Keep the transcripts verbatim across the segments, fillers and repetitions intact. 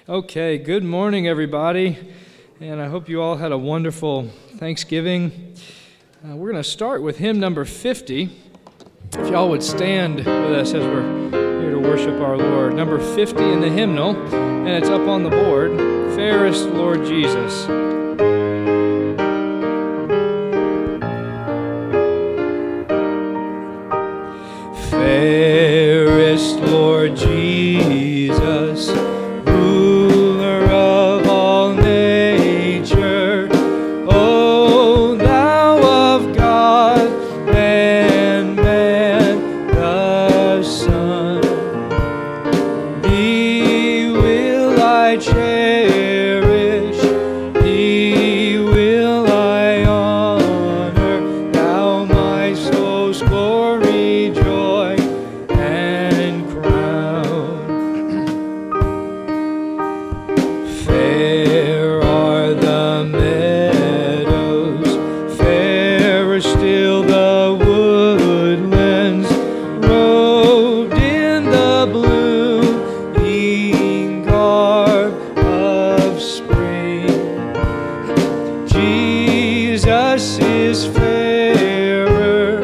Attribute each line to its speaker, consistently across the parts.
Speaker 1: Okay, good morning, everybody, and I hope you all had a wonderful Thanksgiving. Uh, we're going to start with hymn number fifty. If y'all would stand with us as we're here to worship our Lord. Number fifty in the hymnal, and it's up on the board, Fairest Lord Jesus. Fairest Lord Jesus, ruler of all nature, O thou of God and man, the Son, thee will I cherish, thee will I honor, thou my soul's glory, joy, and crown. Fair are the meadows, fairer still the woodlands, robed in the blooming garb of spring. Jesus is fairer,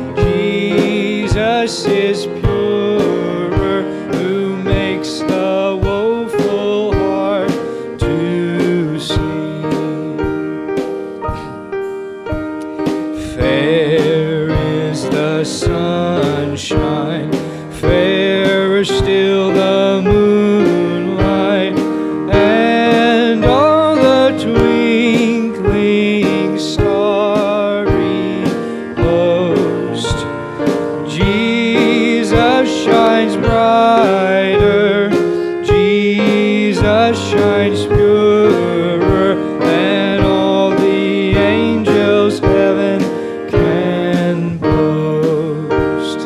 Speaker 1: Jesus is purer, who makes the woeful heart to sing. Fair is the sunshine, fairer still the moonlight, and all the twinkling starry host. Jesus shines brighter, Jesus shines purer than all the angels heaven can boast.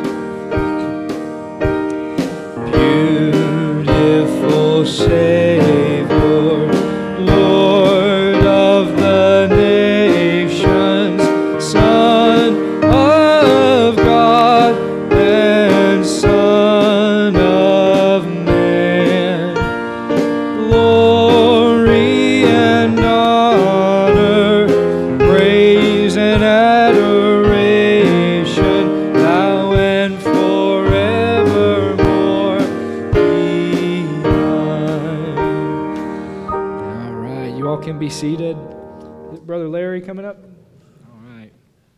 Speaker 1: Beautiful Savior, Lord of the nations, Son of God and Son of man, glory and honor, praise and adoration, now and forevermore be thine. All right, you all can be seated. Brother Larry coming up? All right.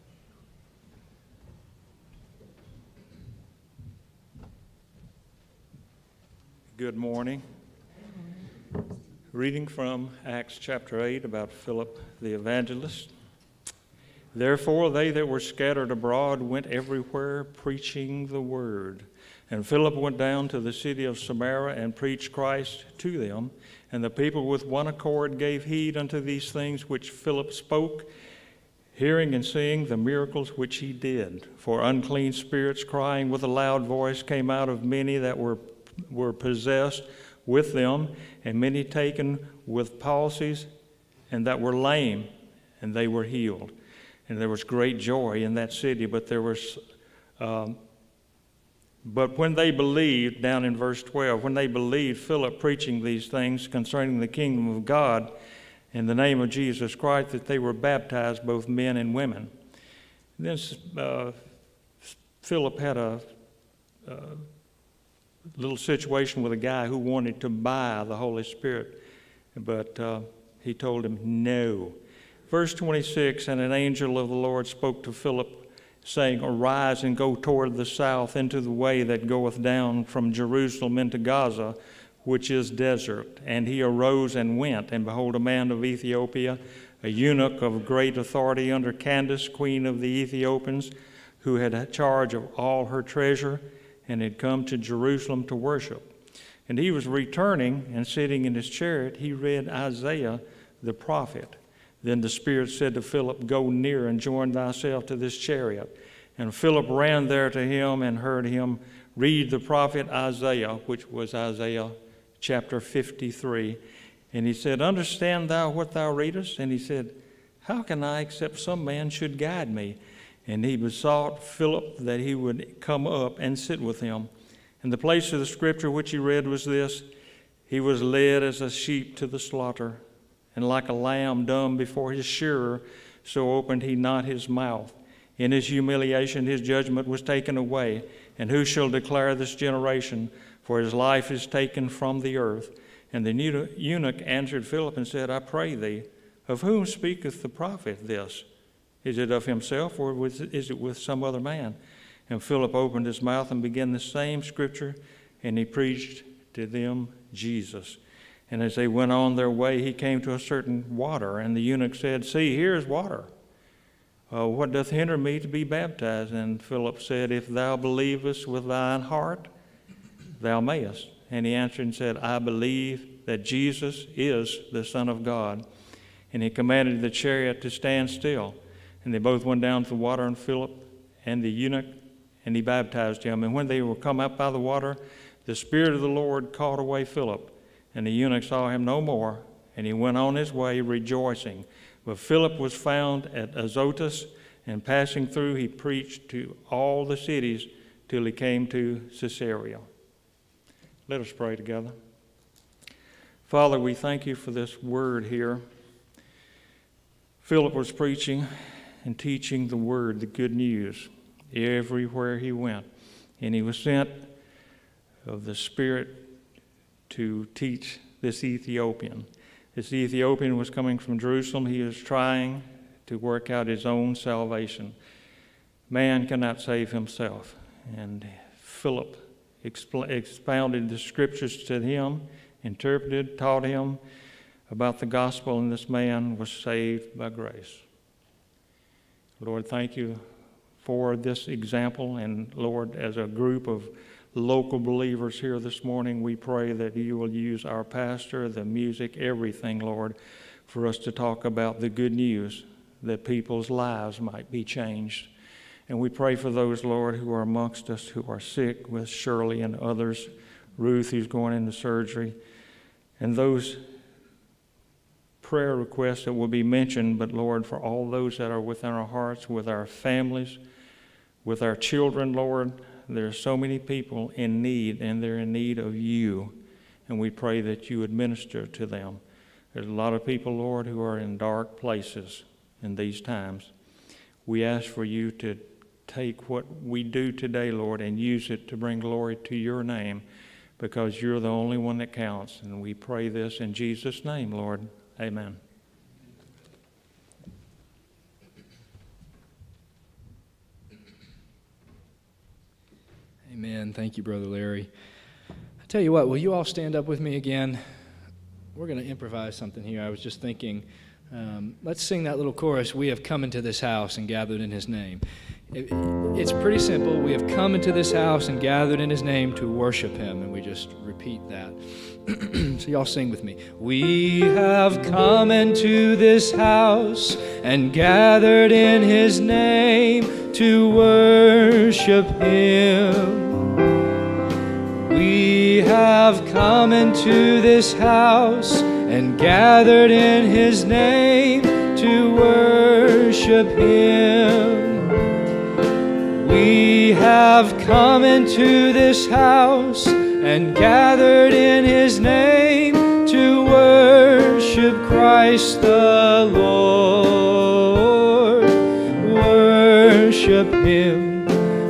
Speaker 2: Good morning. Reading from Acts chapter eight about Philip the evangelist. Therefore they that were scattered abroad went everywhere preaching the word. And Philip went down to the city of Samaria and preached Christ to them. And the people with one accord gave heed unto these things which Philip spoke, hearing and seeing the miracles which he did. For unclean spirits, crying with a loud voice, came out of many that were were possessed with them, and many taken with palsies, and that were lame, and they were healed. And there was great joy in that city. But there was, um, but when they believed, down in verse twelve, when they believed Philip preaching these things concerning the kingdom of God in the name of Jesus Christ, that they were baptized, both men and women. And then uh, Philip had a uh, little situation with a guy who wanted to buy the Holy Spirit, but uh, he told him no. Verse twenty-six, and an angel of the Lord spoke to Philip, saying, Arise and go toward the south into the way that goeth down from Jerusalem into Gaza, which is desert. And he arose and went, and behold, a man of Ethiopia, a eunuch of great authority under Candace, queen of the Ethiopians, who had charge of all her treasure, and had come to Jerusalem to worship. And he was returning, and sitting in his chariot, he read Isaiah the prophet. Then the Spirit said to Philip, Go near and join thyself to this chariot. And Philip ran there to him and heard him read the prophet Isaiah, which was Isaiah chapter fifty-three. And he said, Understand thou what thou readest? And he said, How can I, except some man should guide me? And he besought Philip that he would come up and sit with him. And the place of the scripture which he read was this: He was led as a sheep to the slaughter, and like a lamb dumb before his shearer, so opened he not his mouth. In his humiliation his judgment was taken away. And who shall declare this generation? For his life is taken from the earth. And the eunuch answered Philip and said, I pray thee, of whom speaketh the prophet this? Is it of himself, or is it with some other man? And Philip opened his mouth and began the same scripture, and he preached to them Jesus. And as they went on their way, he came to a certain water, and the eunuch said, See, here is water. Uh, what doth hinder me to be baptized? And Philip said, If thou believest with thine heart, thou mayest. And he answered and said, I believe that Jesus is the Son of God. And he commanded the chariot to stand still. And they both went down to the water, and Philip and the eunuch, and he baptized him. And when they were come up by the water, the Spirit of the Lord caught away Philip. And the eunuch saw him no more, and he went on his way rejoicing. But Philip was found at Azotus, and passing through he preached to all the cities till he came to Caesarea. Let us pray together. Father, we thank you for this word here. Philip was preaching and teaching the word, the good news, everywhere he went. And he was sent of the Spirit to teach this Ethiopian. This Ethiopian was coming from Jerusalem. He was trying to work out his own salvation. Man cannot save himself. And Philip expl- expounded the scriptures to him, interpreted, taught him about the gospel, and this man was saved by grace. Lord, thank you for this example. And Lord, as a group of local believers here this morning, we pray that you will use our pastor, the music, everything, Lord, for us to talk about the good news, that people's lives might be changed. And we pray for those, Lord, who are amongst us, who are sick, with Shirley and others, Ruth, who's going into surgery, and those prayer requests that will be mentioned, but Lord, for all those that are within our hearts, with our families, with our children, Lord, there are so many people in need, and they're in need of you, and we pray that you would minister to them. There's a lot of people, Lord, who are in dark places in these times. We ask for you to take what we do today, Lord, and use it to bring glory to your name, because you're the only one that counts. And we pray this in Jesus' name, Lord. Amen.
Speaker 1: Amen. Thank you, Brother Larry. I tell you what, will you all stand up with me again? We're going to improvise something here. I was just thinking, um, let's sing that little chorus, We have come into this house and gathered in his name. It, it's pretty simple. We have come into this house and gathered in his name to worship him, and we just repeat that. So y'all sing with me. We have come into this house and gathered in his name to worship him. We have come into this house and gathered in his name to worship him. We have come into this house and gathered in his name to worship Christ the Lord. Worship him,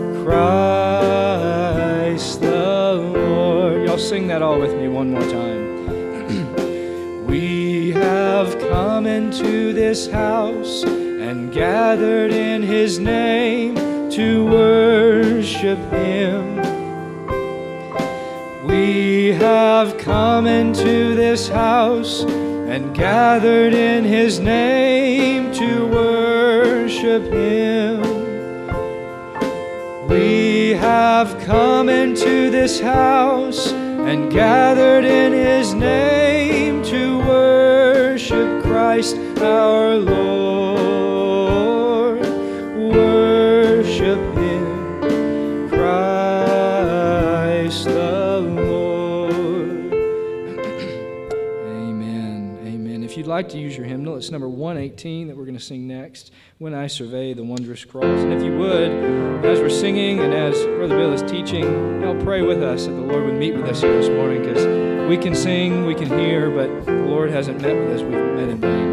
Speaker 1: Christ the Lord. Y'all sing that all with me one more time. We have come into this house and gathered in his name to worship him. We have come into this house and gathered in his name to worship him. We have come into this house and gathered in his name to worship Christ our Lord. Worship him, Christ the Lord. Amen. Amen. If you'd like to use your hymnal, it's number one eighteen that we're going to sing next, When I Survey the Wondrous Cross. And if you would, as we're singing and as Brother Bill is teaching, y'all pray with us that the Lord would meet with us here this morning, because we can sing, we can hear, but the Lord hasn't met with us. We've met in vain.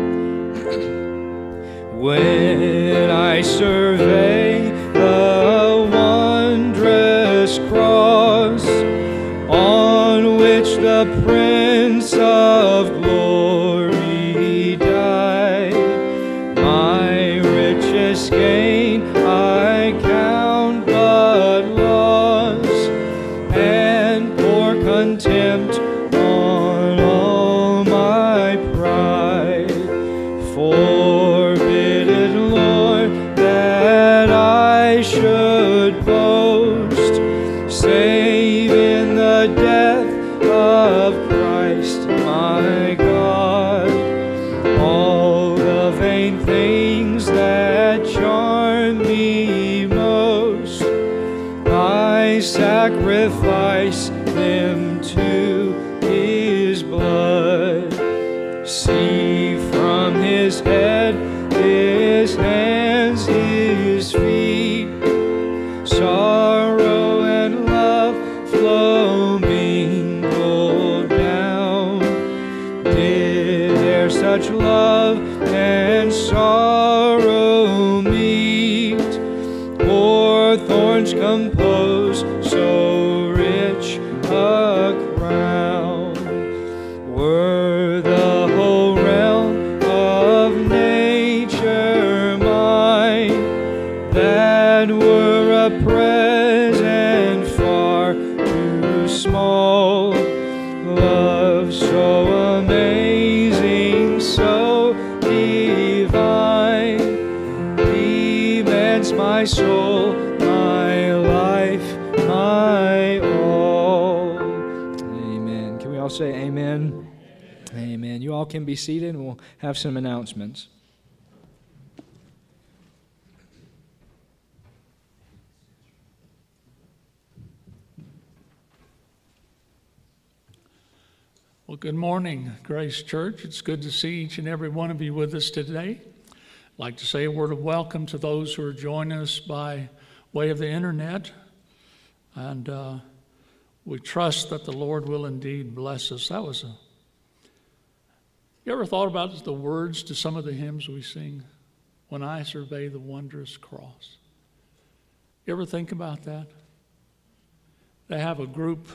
Speaker 1: When I survey the wondrous cross on which the Prince of Glory died, my richest gain I count but loss, and pour contempt on all my pride. Forbid it, Lord, that I should boast, save in the death of Christ my God. All the vain things that charm me most, I sacrifice them to His blood. See from His head, His hands, His feet, sorrow and love flow mingled down. Did there such love and sorrow meet, or thorns compose so rich a crown? Were the whole realm of nature mine, that were a present far too small. Love so amazing, so divine, demands my soul, my life, my all. Amen. Can we all say amen? Amen. You all can be seated, and we'll have some announcements.
Speaker 3: Well, good morning, Grace Church. It's good to see each and every one of you with us today. I'd like to say a word of welcome to those who are joining us by way of the internet. And uh, we trust that the Lord will indeed bless us. That was a... You ever thought about the words to some of the hymns we sing? When I survey the wondrous cross. You ever think about that? They have a group,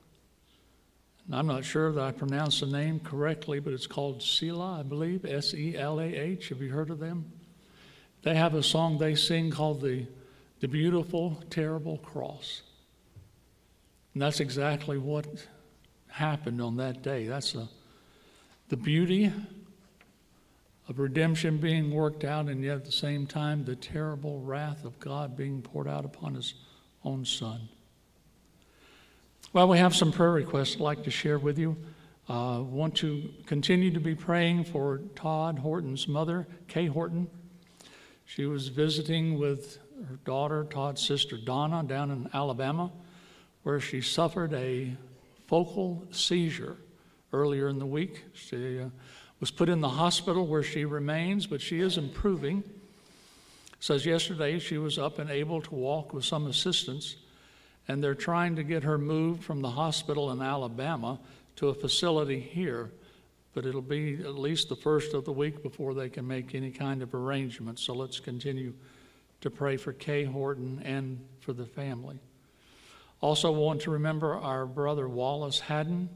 Speaker 3: and I'm not sure that I pronounced the name correctly, but it's called Selah, I believe, S E L A H. Have you heard of them? They have a song they sing called the, the Beautiful, Terrible Cross. And that's exactly what happened on that day. That's a, the beauty of redemption being worked out, and yet at the same time, the terrible wrath of God being poured out upon His own Son. Well, we have some prayer requests I'd like to share with you. I uh, want to continue to be praying for Todd Horton's mother, Kay Horton. She was visiting with her daughter, Todd's sister Donna, down in Alabama, where she suffered a focal seizure earlier in the week. She uh, was put in the hospital where she remains, but she is improving. Says yesterday she was up and able to walk with some assistance, and they're trying to get her moved from the hospital in Alabama to a facility here, but it'll be at least the first of the week before they can make any kind of arrangement. So let's continue to pray for Kay Horton and for the family. Also want to remember our brother Wallace Haddon,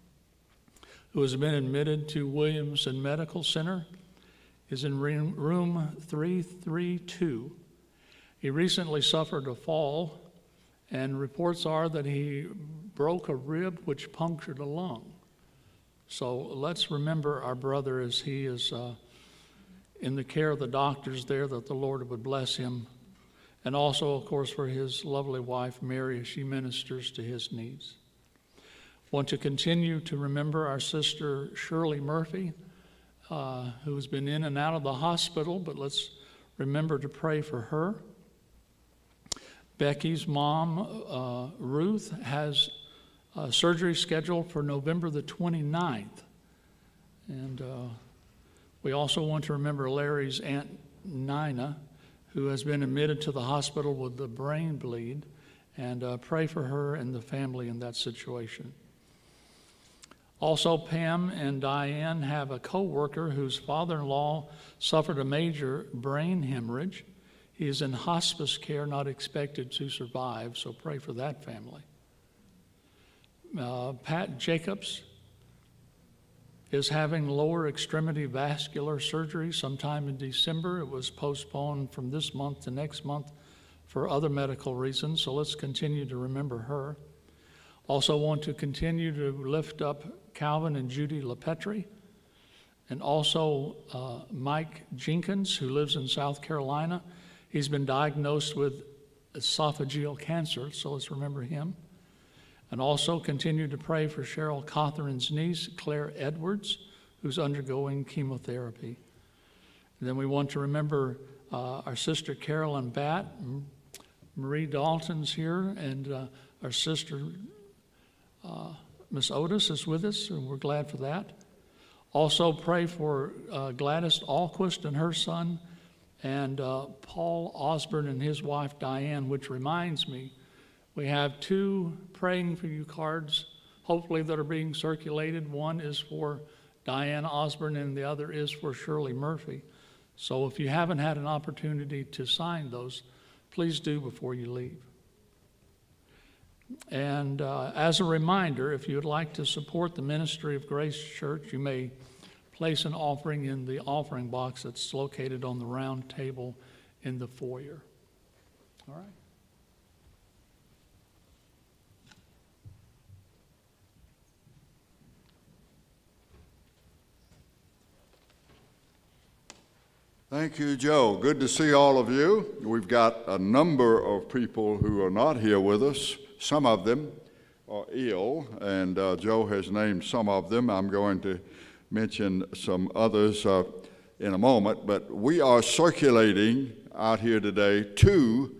Speaker 3: who has been admitted to Williamson Medical Center, is in room three thirty-two. He recently suffered a fall, and reports are that he broke a rib which punctured a lung. So let's remember our brother as he is uh, in the care of the doctors there, that the Lord would bless him. And also, of course, for his lovely wife, Mary, as she ministers to his needs. Want to continue to remember our sister Shirley Murphy, uh, who has been in and out of the hospital, but let's remember to pray for her. Becky's mom, uh, Ruth, has uh, surgery scheduled for November the twenty-ninth. And uh, we also want to remember Larry's Aunt Nina, who has been admitted to the hospital with a brain bleed, and uh, pray for her and the family in that situation. Also, Pam and Diane have a co-worker whose father-in-law suffered a major brain hemorrhage. He is in hospice care, not expected to survive, so pray for that family. Uh, Pat Jacobs is having lower extremity vascular surgery sometime in December. It was postponed from this month to next month for other medical reasons, so let's continue to remember her. Also want to continue to lift up Calvin and Judy LaPetri, and also uh, Mike Jenkins, who lives in South Carolina. He's been diagnosed with esophageal cancer, so let's remember him. And also continue to pray for Cheryl Cothran's niece, Claire Edwards, who's undergoing chemotherapy. And then we want to remember uh, our sister Carolyn Batt. Marie Dalton's here, and uh, our sister uh, Miss Otis is with us, and we're glad for that. Also pray for uh, Gladys Alquist and her son, and uh, Paul Osborne and his wife Diane, which reminds me, we have two praying for you cards, hopefully, that are being circulated. One is for Diane Osborne and the other is for Shirley Murphy. So if you haven't had an opportunity to sign those, please do before you leave. And uh, as a reminder, if you would like to support the ministry of Grace Church, you may place an offering in the offering box that's located on the round table in the foyer. All right.
Speaker 4: Thank you, Joe. Good to see all of you. We've got a number of people who are not here with us. Some of them are ill, and uh, Joe has named some of them. I'm going to mention some others uh, in a moment, but we are circulating out here today two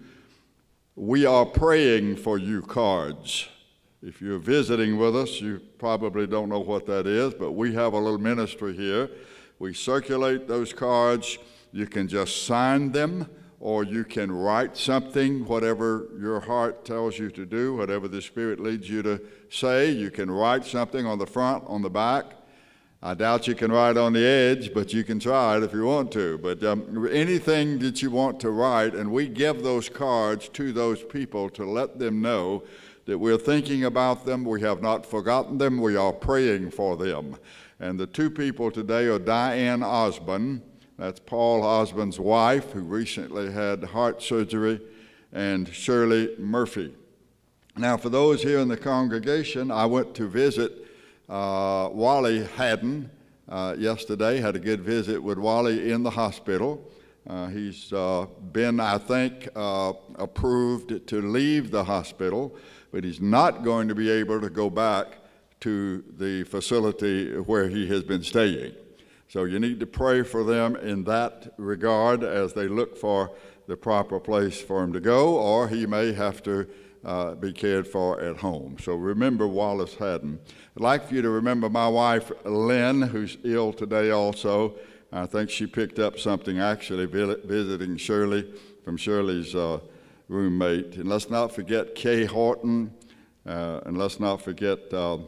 Speaker 4: "We Are Praying for You" cards. If you're visiting with us, you probably don't know what that is, but we have a little ministry here. We circulate those cards. You can just sign them, or you can write something, whatever your heart tells you to do, whatever the Spirit leads you to say. You can write something on the front, on the back. I doubt you can write on the edge, but you can try it if you want to. But um, anything that you want to write, and we give those cards to those people to let them know that we're thinking about them, we have not forgotten them, we are praying for them. And the two people today are Diane Osborne, that's Paul Osborne's wife, who recently had heart surgery, and Shirley Murphy. Now, for those here in the congregation, I went to visit uh, Wally Haddon uh, yesterday, had a good visit with Wally in the hospital. Uh, he's uh, been, I think, uh, approved to leave the hospital, but he's not going to be able to go back to the facility where he has been staying. So you need to pray for them in that regard as they look for the proper place for him to go, or he may have to uh, be cared for at home. So remember Wallace Haddon. I'd like for you to remember my wife, Lynn, who's ill today also. I think she picked up something actually visiting Shirley from Shirley's uh, roommate. And let's not forget Kay Horton, uh, and let's not forget uh,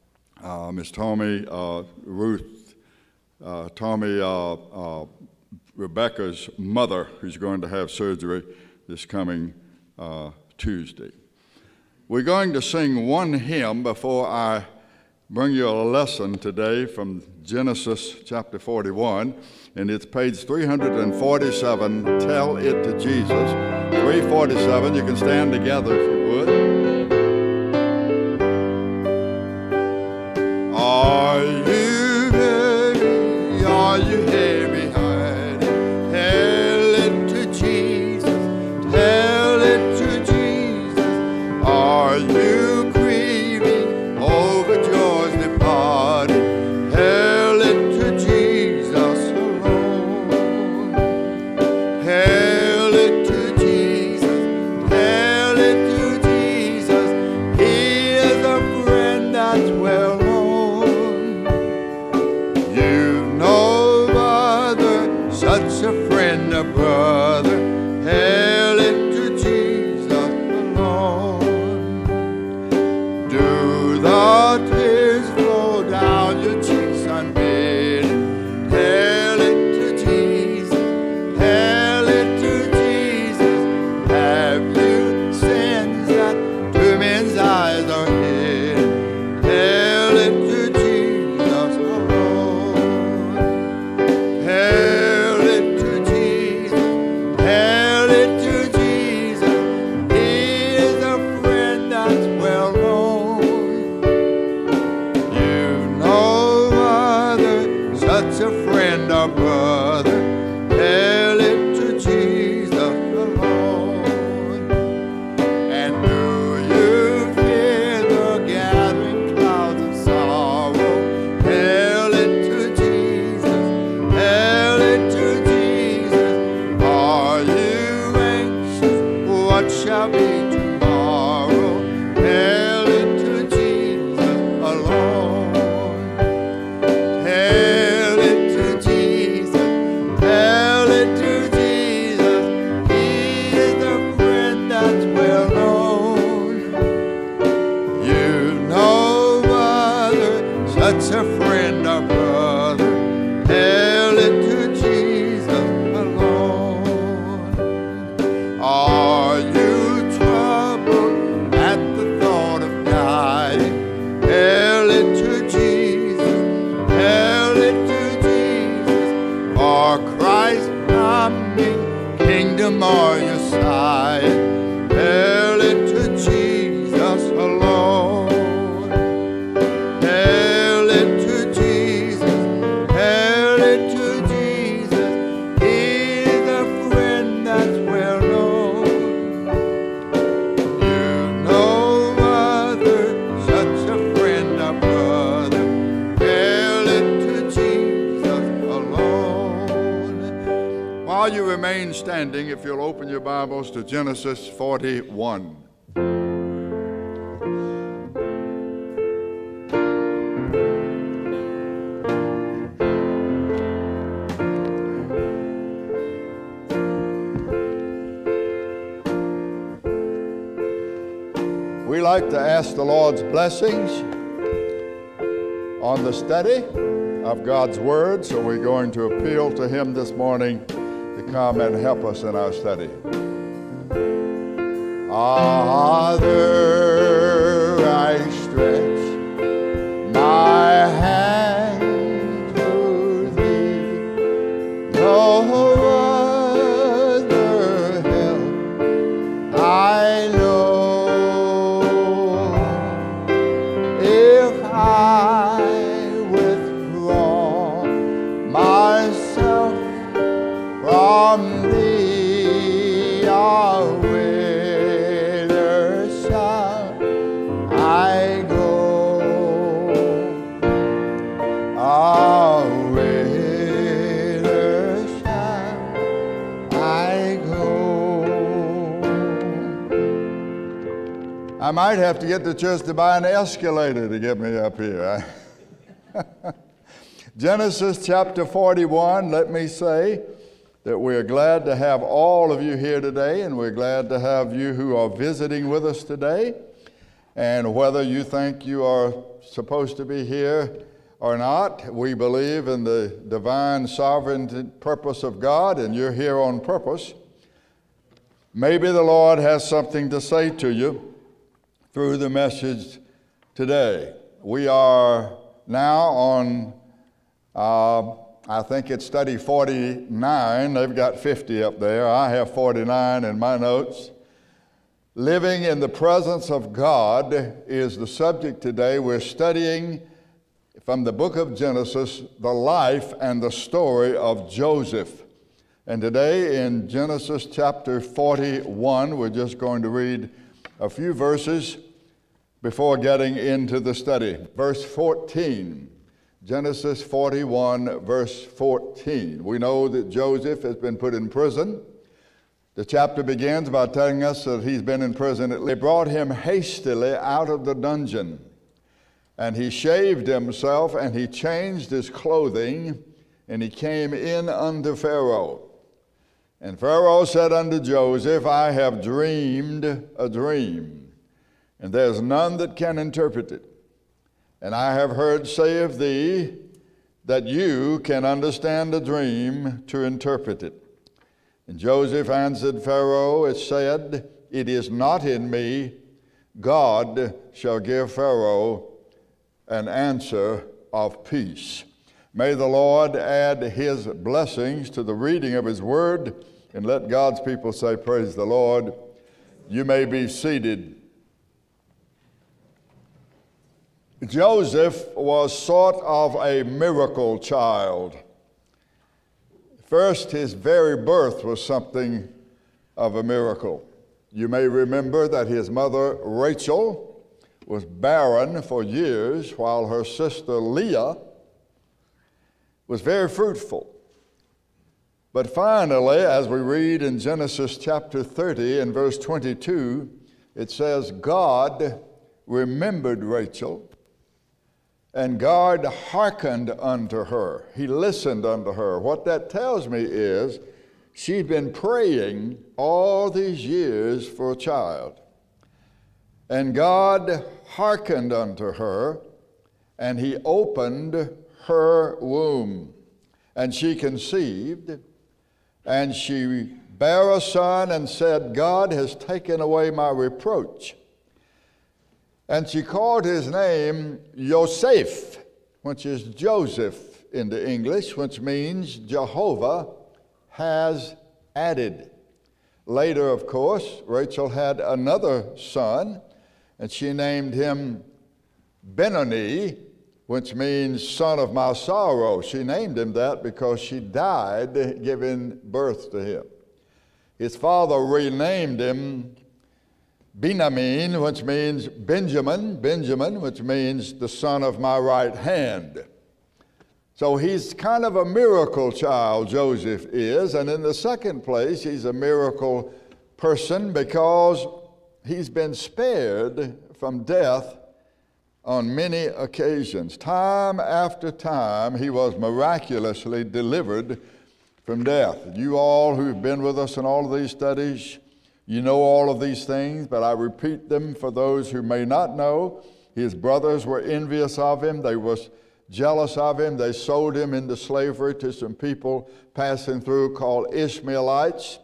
Speaker 4: uh, Miss Tommy uh, Ruth, uh, Tommy uh, uh, Rebecca's mother, who's going to have surgery this coming uh, Tuesday. We're going to sing one hymn before I bring you a lesson today from Genesis chapter forty-one, and it's page three forty-seven, Tell It to Jesus. three forty-seven, you can stand together if you would. Are you heavy? Are you heavy hearted? Tell it to Jesus. Tell it to Jesus. Are you grieving over joys departed? Tell it to Jesus alone. Tell it to Jesus. Tell it to Jesus. such a friend or brother. Tell it to Jesus alone. Are you troubled at the thought of dying? Tell it to Jesus. Tell it to Jesus. For Christ coming, kingdom or your side. Tell it to Jesus alone. Tell it to Jesus. Tell it to Jesus. He's a friend that's well known. You know other, such a friend or brother. Tell it to Jesus alone. While you remain standing, if you'll open your Bibles to Genesis forty-one. We like to ask the Lord's blessings on the study of God's Word, so we're going to appeal to Him this morning to come and help us in our study. Father, I stretch my hand to Thee. No other help I know. If I withdraw myself from Thee, whither shall I go? Ah, whither shall I go? I might have to get the church to buy an escalator to get me up here. Genesis chapter forty-one, let me say that we're glad to have all of you here today, and we're glad to have you who are visiting with us today. And whether you think you are supposed to be here or not, we believe in the divine sovereign purpose of God, and you're here on purpose. Maybe the Lord has something to say to you through the message today. We are now on uh, I think it's study forty-nine. They've got fifty up there. I have forty-nine in my notes. Living in the presence of God is the subject today. We're studying from the book of Genesis the life and the story of Joseph. And today in Genesis chapter forty-one, we're just going to read a few verses before getting into the study. Verse fourteen. Genesis forty-one, verse fourteen. We know that Joseph has been put in prison. The chapter begins by telling us that he's been in prison. They brought him hastily out of the dungeon, and he shaved himself, and he changed his clothing, and he came in unto Pharaoh. And Pharaoh said unto Joseph, I have dreamed a dream, and there's none that can interpret it. And I have heard say of thee that you can understand a dream to interpret it. And Joseph answered Pharaoh, it said, it is not in me. God shall give Pharaoh an answer of peace. May the Lord add His blessings to the reading of His word, and let God's people say, praise the Lord. You may be seated. Joseph was sort of a miracle child. First, his very birth was something of a miracle. You may remember that his mother, Rachel, was barren for years, while her sister, Leah, was very fruitful. But finally, as we read in Genesis chapter thirty and verse twenty-two, it says, God remembered Rachel, and God hearkened unto her. He listened unto her. What that tells me is she'd been praying all these years for a child. And God hearkened unto her, and he opened her womb, and she conceived, and she bare a son, and said, God has taken away my reproach. And she called his name Yosef, which is Joseph in the English, which means Jehovah has added. Later, of course, Rachel had another son, and she named him Benoni, which means son of my sorrow. She named him that because she died giving birth to him. His father renamed him Benjamin, which means Benjamin, Benjamin, which means the son of my right hand. So he's kind of a miracle child, Joseph is. And in the second place, he's a miracle person because he's been spared from death on many occasions. Time after time, he was miraculously delivered from death. You all who've been with us in all of these studies, you know all of these things, but I repeat them for those who may not know. His brothers were envious of him. They were jealous of him. They sold him into slavery to some people passing through called Ishmaelites.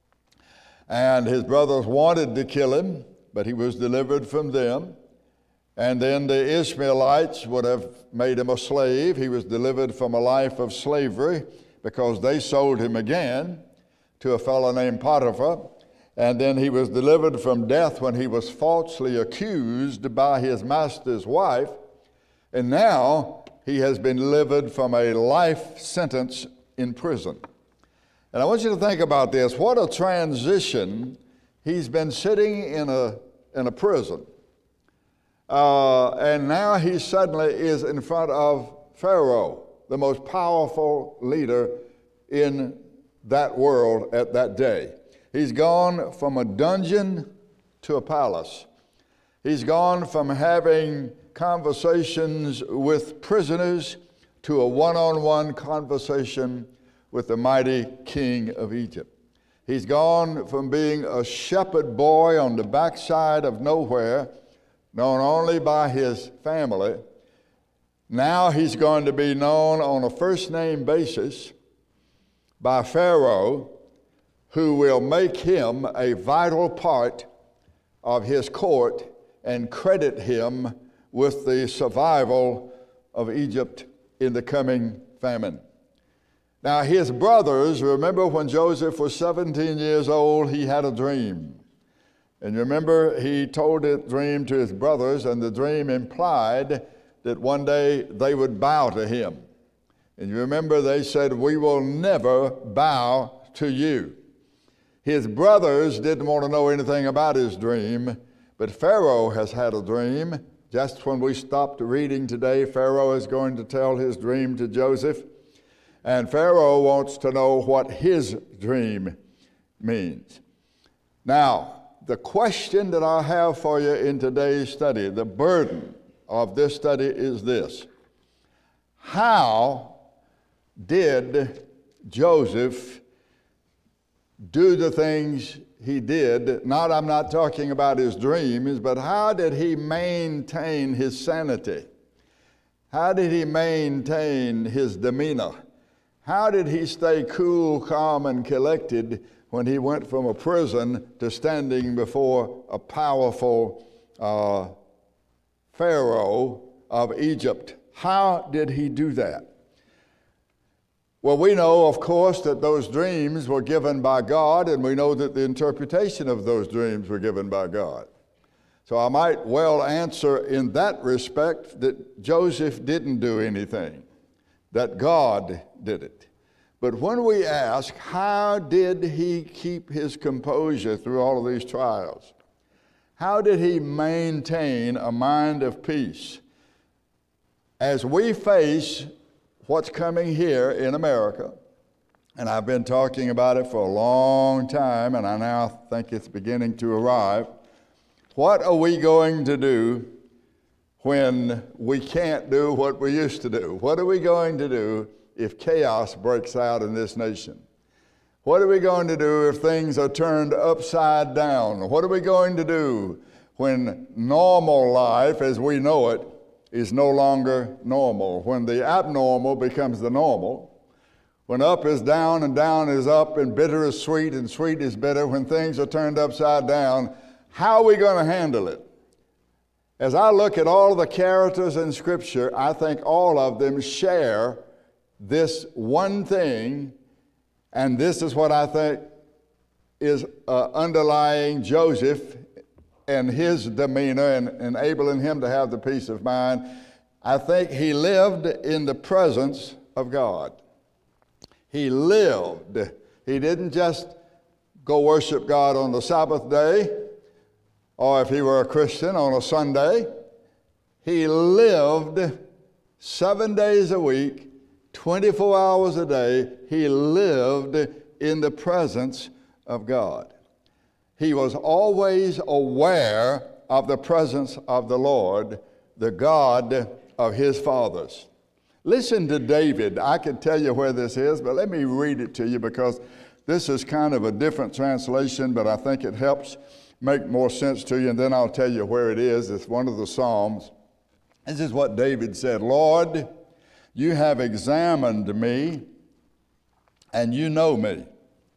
Speaker 4: And his brothers wanted to kill him, but he was delivered from them. And then the Ishmaelites would have made him a slave. He was delivered from a life of slavery because they sold him again to a fellow named Potiphar. And then he was delivered from death when he was falsely accused by his master's wife. And now he has been delivered from a life sentence in prison. And I want you to think about this. What a transition. He's been sitting in a, in a prison. Uh, and now he suddenly is in front of Pharaoh, the most powerful leader in that world at that day. He's gone from a dungeon to a palace. He's gone from having conversations with prisoners to a one-on-one conversation with the mighty king of Egypt. He's gone from being a shepherd boy on the backside of nowhere, known only by his family. Now he's going to be known on a first-name basis by Pharaoh, who will make him a vital part of his court and credit him with the survival of Egypt in the coming famine. Now his brothers, remember when Joseph was seventeen years old, he had a dream. And remember, he told the dream to his brothers, and the dream implied that one day they would bow to him. And you remember they said, we will never bow to you. His brothers didn't want to know anything about his dream, but Pharaoh has had a dream. Just when we stopped reading today, Pharaoh is going to tell his dream to Joseph, and Pharaoh wants to know what his dream means. Now, the question that I have for you in today's study, the burden of this study is this: how did Joseph do the things he did? Not, I'm not talking about his dreams, but how did he maintain his sanity? How did he maintain his demeanor? How did he stay cool, calm, and collected when he went from a prison to standing before a powerful uh, Pharaoh of Egypt? How did he do that? Well, we know, of course, that those dreams were given by God, and we know that the interpretation of those dreams were given by God. So I might well answer in that respect that Joseph didn't do anything, that God did it. But when we ask, how did he keep his composure through all of these trials? How did he maintain a mind of peace? As we face what's coming here in America, and I've been talking about it for a long time, and I now think it's beginning to arrive, what are we going to do when we can't do what we used to do? What are we going to do if chaos breaks out in this nation? What are we going to do if things are turned upside down? What are we going to do when normal life as we know it is no longer normal. When the abnormal becomes the normal, when up is down and down is up and bitter is sweet and sweet is bitter, when things are turned upside down, how are we going to handle it? As I look at all of the characters in Scripture, I think all of them share this one thing, and this is what I think is uh, underlying Joseph and his demeanor and enabling him to have the peace of mind. I think he lived in the presence of God. He lived. He didn't just go worship God on the Sabbath day, or if he were a Christian on a Sunday. He lived seven days a week, twenty-four hours a day. He lived in the presence of God. He was always aware of the presence of the Lord, the God of his fathers. Listen to David. I could tell you where this is, but let me read it to you because this is kind of a different translation, but I think it helps make more sense to you, and then I'll tell you where it is. It's one of the Psalms. This is what David said: Lord, you have examined me, and you know me.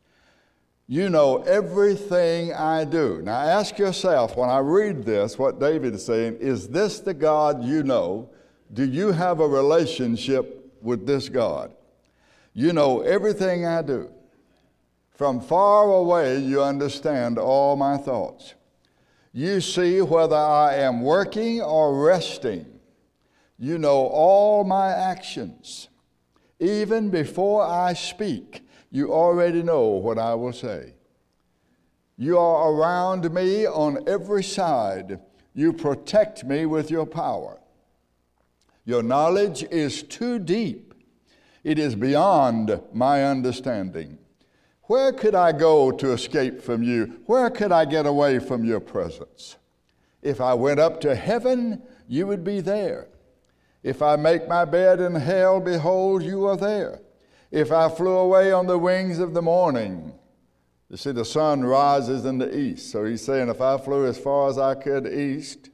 Speaker 4: You know everything I do. Now ask yourself, when I read this, what David is saying, is this the God you know? Do you have a relationship with this God? You know everything I do. From far away you understand all my thoughts. You see whether I am working or resting. You know all my actions. Even before I speak, you already know what I will say. You are around me on every side. You protect me with your power. Your knowledge is too deep. It is beyond my understanding. Where could I go to escape from you? Where could I get away from your presence? If I went up to heaven, you would be there. If I make my bed in hell, behold, you are there. If I flew away on the wings of the morning. You see, the sun rises in the east. So he's saying, if I flew as far as I could east,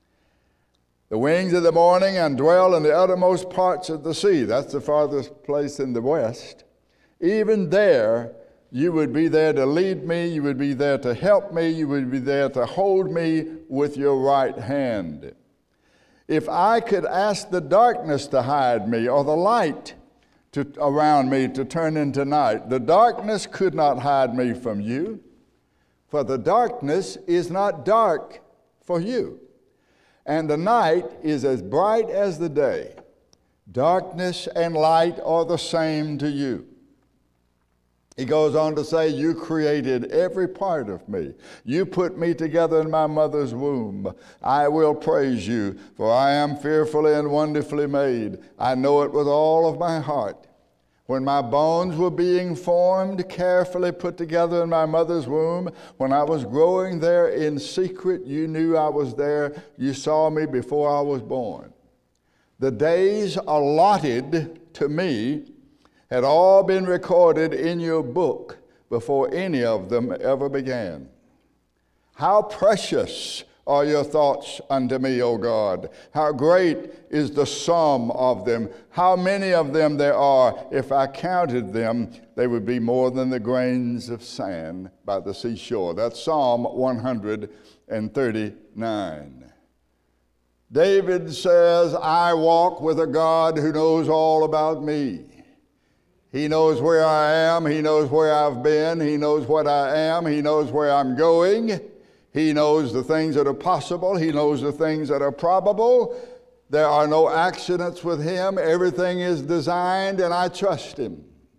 Speaker 4: the wings of the morning, and dwell in the uttermost parts of the sea. That's the farthest place in the west. Even there, you would be there to lead me. You would be there to help me. You would be there to hold me with your right hand. If I could ask the darkness to hide me, or the light to, around me to turn into night, the darkness could not hide me from you, for the darkness is not dark for you. And the night is as bright as the day. Darkness and light are the same to you. He goes on to say, you created every part of me. You put me together in my mother's womb. I will praise you, for I am fearfully and wonderfully made. I know it with all of my heart. When my bones were being formed, carefully put together in my mother's womb, when I was growing there in secret, you knew I was there. You saw me before I was born. The days allotted to me had all been recorded in your book before any of them ever began. How precious are your thoughts unto me, O God. How great is the sum of them. How many of them there are. If I counted them, they would be more than the grains of sand by the seashore. That's Psalm one hundred thirty-nine. David says, I walk with a God who knows all about me. He knows where I am. He knows where I've been. He knows what I am. He knows where I'm going. He knows the things that are possible. He knows the things that are probable. There are no accidents with him. Everything is designed, and I trust him.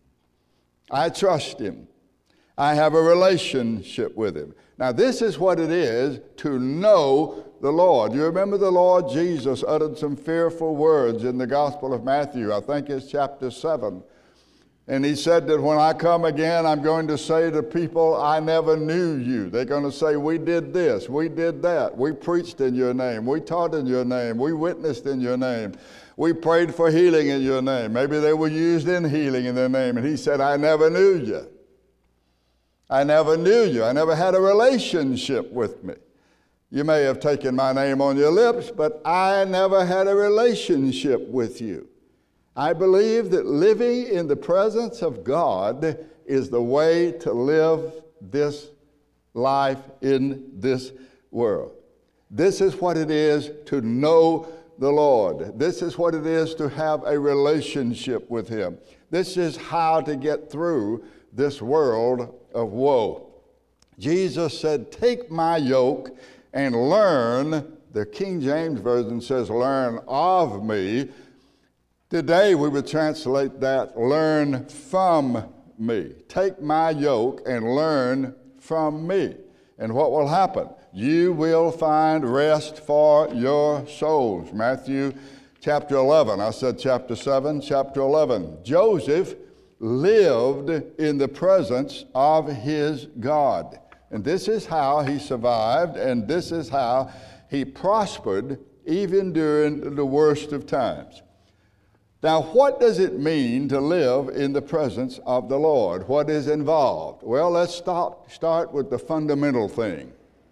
Speaker 4: I trust him. I have a relationship with him. Now, this is what it is to know the Lord. You remember the Lord Jesus uttered some fearful words in the Gospel of Matthew. I think it's chapter seven. And he said that when I come again, I'm going to say to people, I never knew you. They're going to say, we did this, we did that. We preached in your name. We taught in your name. We witnessed in your name. We prayed for healing in your name. Maybe they were used in healing in their name. And he said, I never knew you. I never knew you. I never had a relationship with me. You may have taken my name on your lips, but I never had a relationship with you. I believe that living in the presence of God is the way to live this life in this world. This is what it is to know the Lord. This is what it is to have a relationship with Him. This is how to get through this world of woe. Jesus said, take my yoke and learn. The King James Version says, learn of me. Today we would translate that, learn from me. Take my yoke and learn from me. And what will happen? You will find rest for your souls. Matthew chapter eleven. I said chapter seven, chapter eleven. Joseph lived in the presence of his God. And this is how he survived, and this is how he prospered even during the worst of times. Now, what does it mean to live in the presence of the Lord? What is involved? Well, let's start, start with the fundamental thing.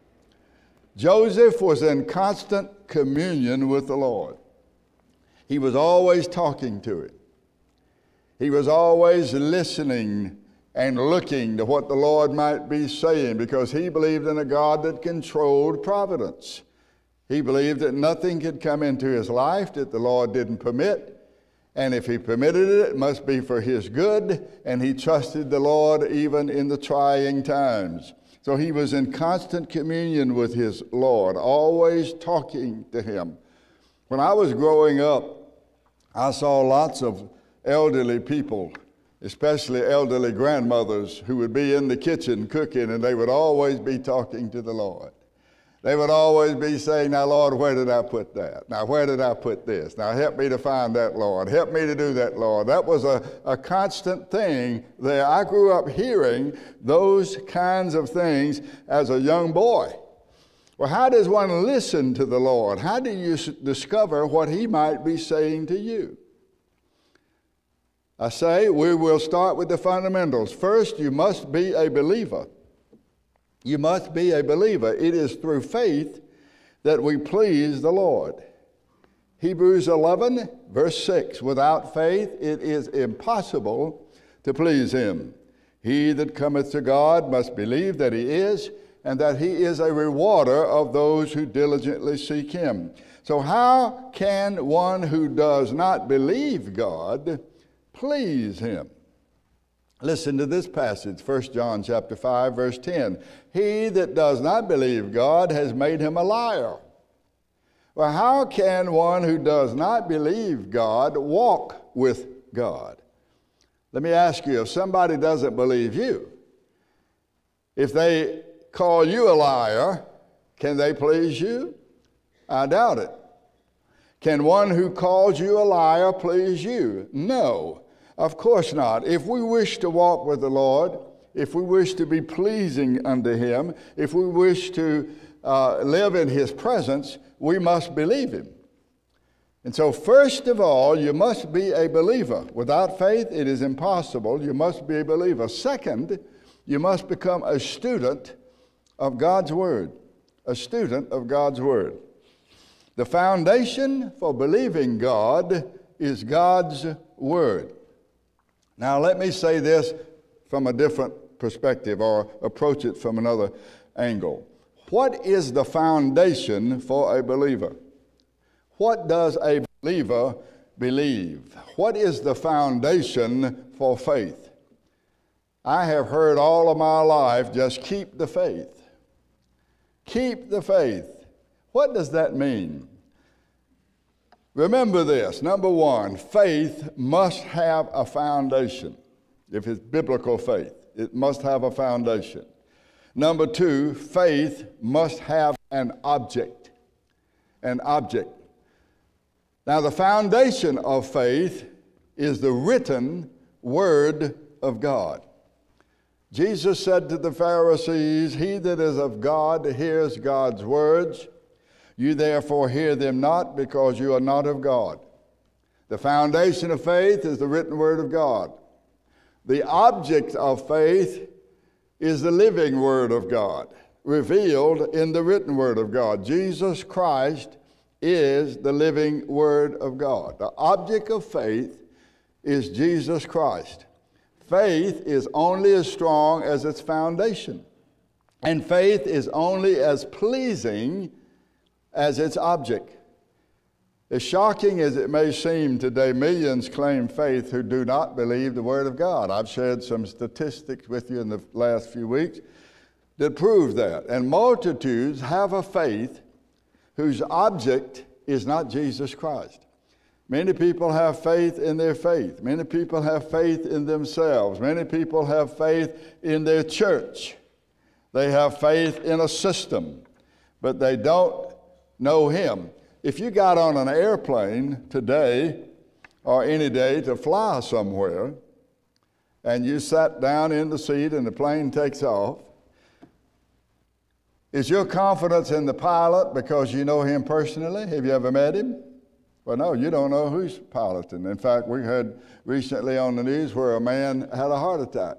Speaker 4: Joseph was in constant communion with the Lord. He was always talking to Him. He was always listening and looking to what the Lord might be saying, because he believed in a God that controlled providence. He believed that nothing could come into his life that the Lord didn't permit. And if He permitted it, it must be for His good, and he trusted the Lord even in the trying times. So he was in constant communion with his Lord, always talking to Him. When I was growing up, I saw lots of elderly people, especially elderly grandmothers, who would be in the kitchen cooking, and they would always be talking to the Lord. They would always be saying, now, Lord, where did I put that? Now, where did I put this? Now, help me to find that, Lord. Help me to do that, Lord. That was a, a constant thing there. I grew up hearing those kinds of things as a young boy. Well, how does one listen to the Lord? How do you s- discover what He might be saying to you? I say we will start with the fundamentals. First, you must be a believer. You must be a believer. It is through faith that we please the Lord. Hebrews eleven, verse six, without faith it is impossible to please Him. He that cometh to God must believe that He is, and that He is a rewarder of those who diligently seek Him. So how can one who does not believe God please Him? Listen to this passage, First John chapter five, verse ten. He that does not believe God has made him a liar. Well, how can one who does not believe God walk with God? Let me ask you, if somebody doesn't believe you, if they call you a liar, can they please you? I doubt it. Can one who calls you a liar please you? No. Of course not. If we wish to walk with the Lord, if we wish to be pleasing unto Him, if we wish to uh, live in His presence, we must believe Him. And so first of all, you must be a believer. Without faith, it is impossible. You must be a believer. Second, you must become a student of God's Word. A student of God's Word. The foundation for believing God is God's Word. Now, let me say this from a different perspective, or approach it from another angle. What is the foundation for a believer? What does a believer believe? What is the foundation for faith? I have heard all of my life, just keep the faith. Keep the faith. What does that mean? Remember this. Number one, faith must have a foundation. If it's biblical faith, it must have a foundation. Number two, faith must have an object. An object. Now, the foundation of faith is the written Word of God. Jesus said to the Pharisees, he that is of God hears God's words. You therefore hear them not, because you are not of God. The foundation of faith is the written Word of God. The object of faith is the living Word of God. revealed in the written Word of God. Jesus Christ is the living Word of God. The object of faith is Jesus Christ. Faith is only as strong as its foundation, and faith is only as pleasing as its object. As shocking as it may seem today, millions claim faith who do not believe the Word of God. I've shared some statistics with you in the last few weeks that prove that. And multitudes have a faith whose object is not Jesus Christ. Many people have faith in their faith. Many people have faith in themselves. Many people have faith in their church. They have faith in a system, but they don't know Him. If you got on an airplane today or any day to fly somewhere, and you sat down in the seat and the plane takes off, is your confidence in the pilot because you know him personally? Have you ever met him? Well, no, you don't know who's piloting. In fact, we heard recently on the news where a man had a heart attack.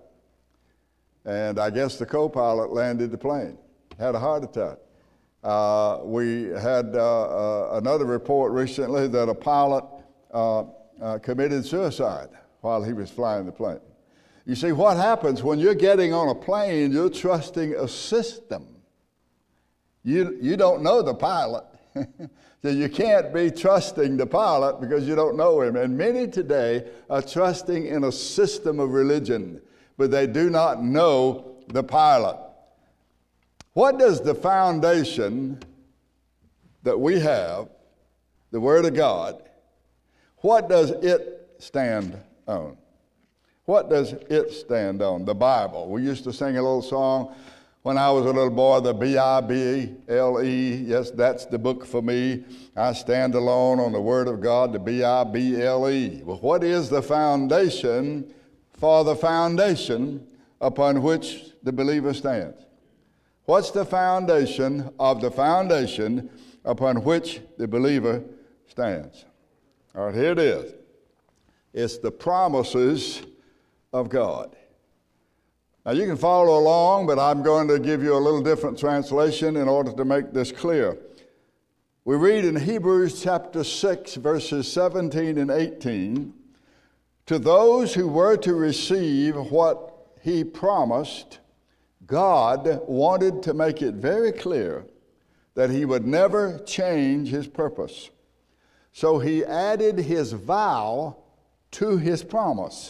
Speaker 4: And I guess the co-pilot landed the plane, had a heart attack. Uh, we had uh, uh, another report recently that a pilot uh, uh, committed suicide while he was flying the plane. You see, what happens when you're getting on a plane, you're trusting a system. You, you don't know the pilot. So you can't be trusting the pilot because you don't know him. And many today are trusting in a system of religion, but they do not know the pilot. What does the foundation that we have, the Word of God, what does it stand on? What does it stand on? The Bible. We used to sing a little song when I was a little boy, the B I B L E. Yes, that's the book for me. I stand alone on the Word of God, the B I B L E. Well, what is the foundation for the foundation upon which the believer stands? What's the foundation of the foundation upon which the believer stands? All right, here it is. It's the promises of God. Now, you can follow along, but I'm going to give you a little different translation in order to make this clear. We read in Hebrews chapter six, verses seventeen and eighteen, to those who were to receive what He promised, God wanted to make it very clear that He would never change His purpose. So He added His vow to His promise.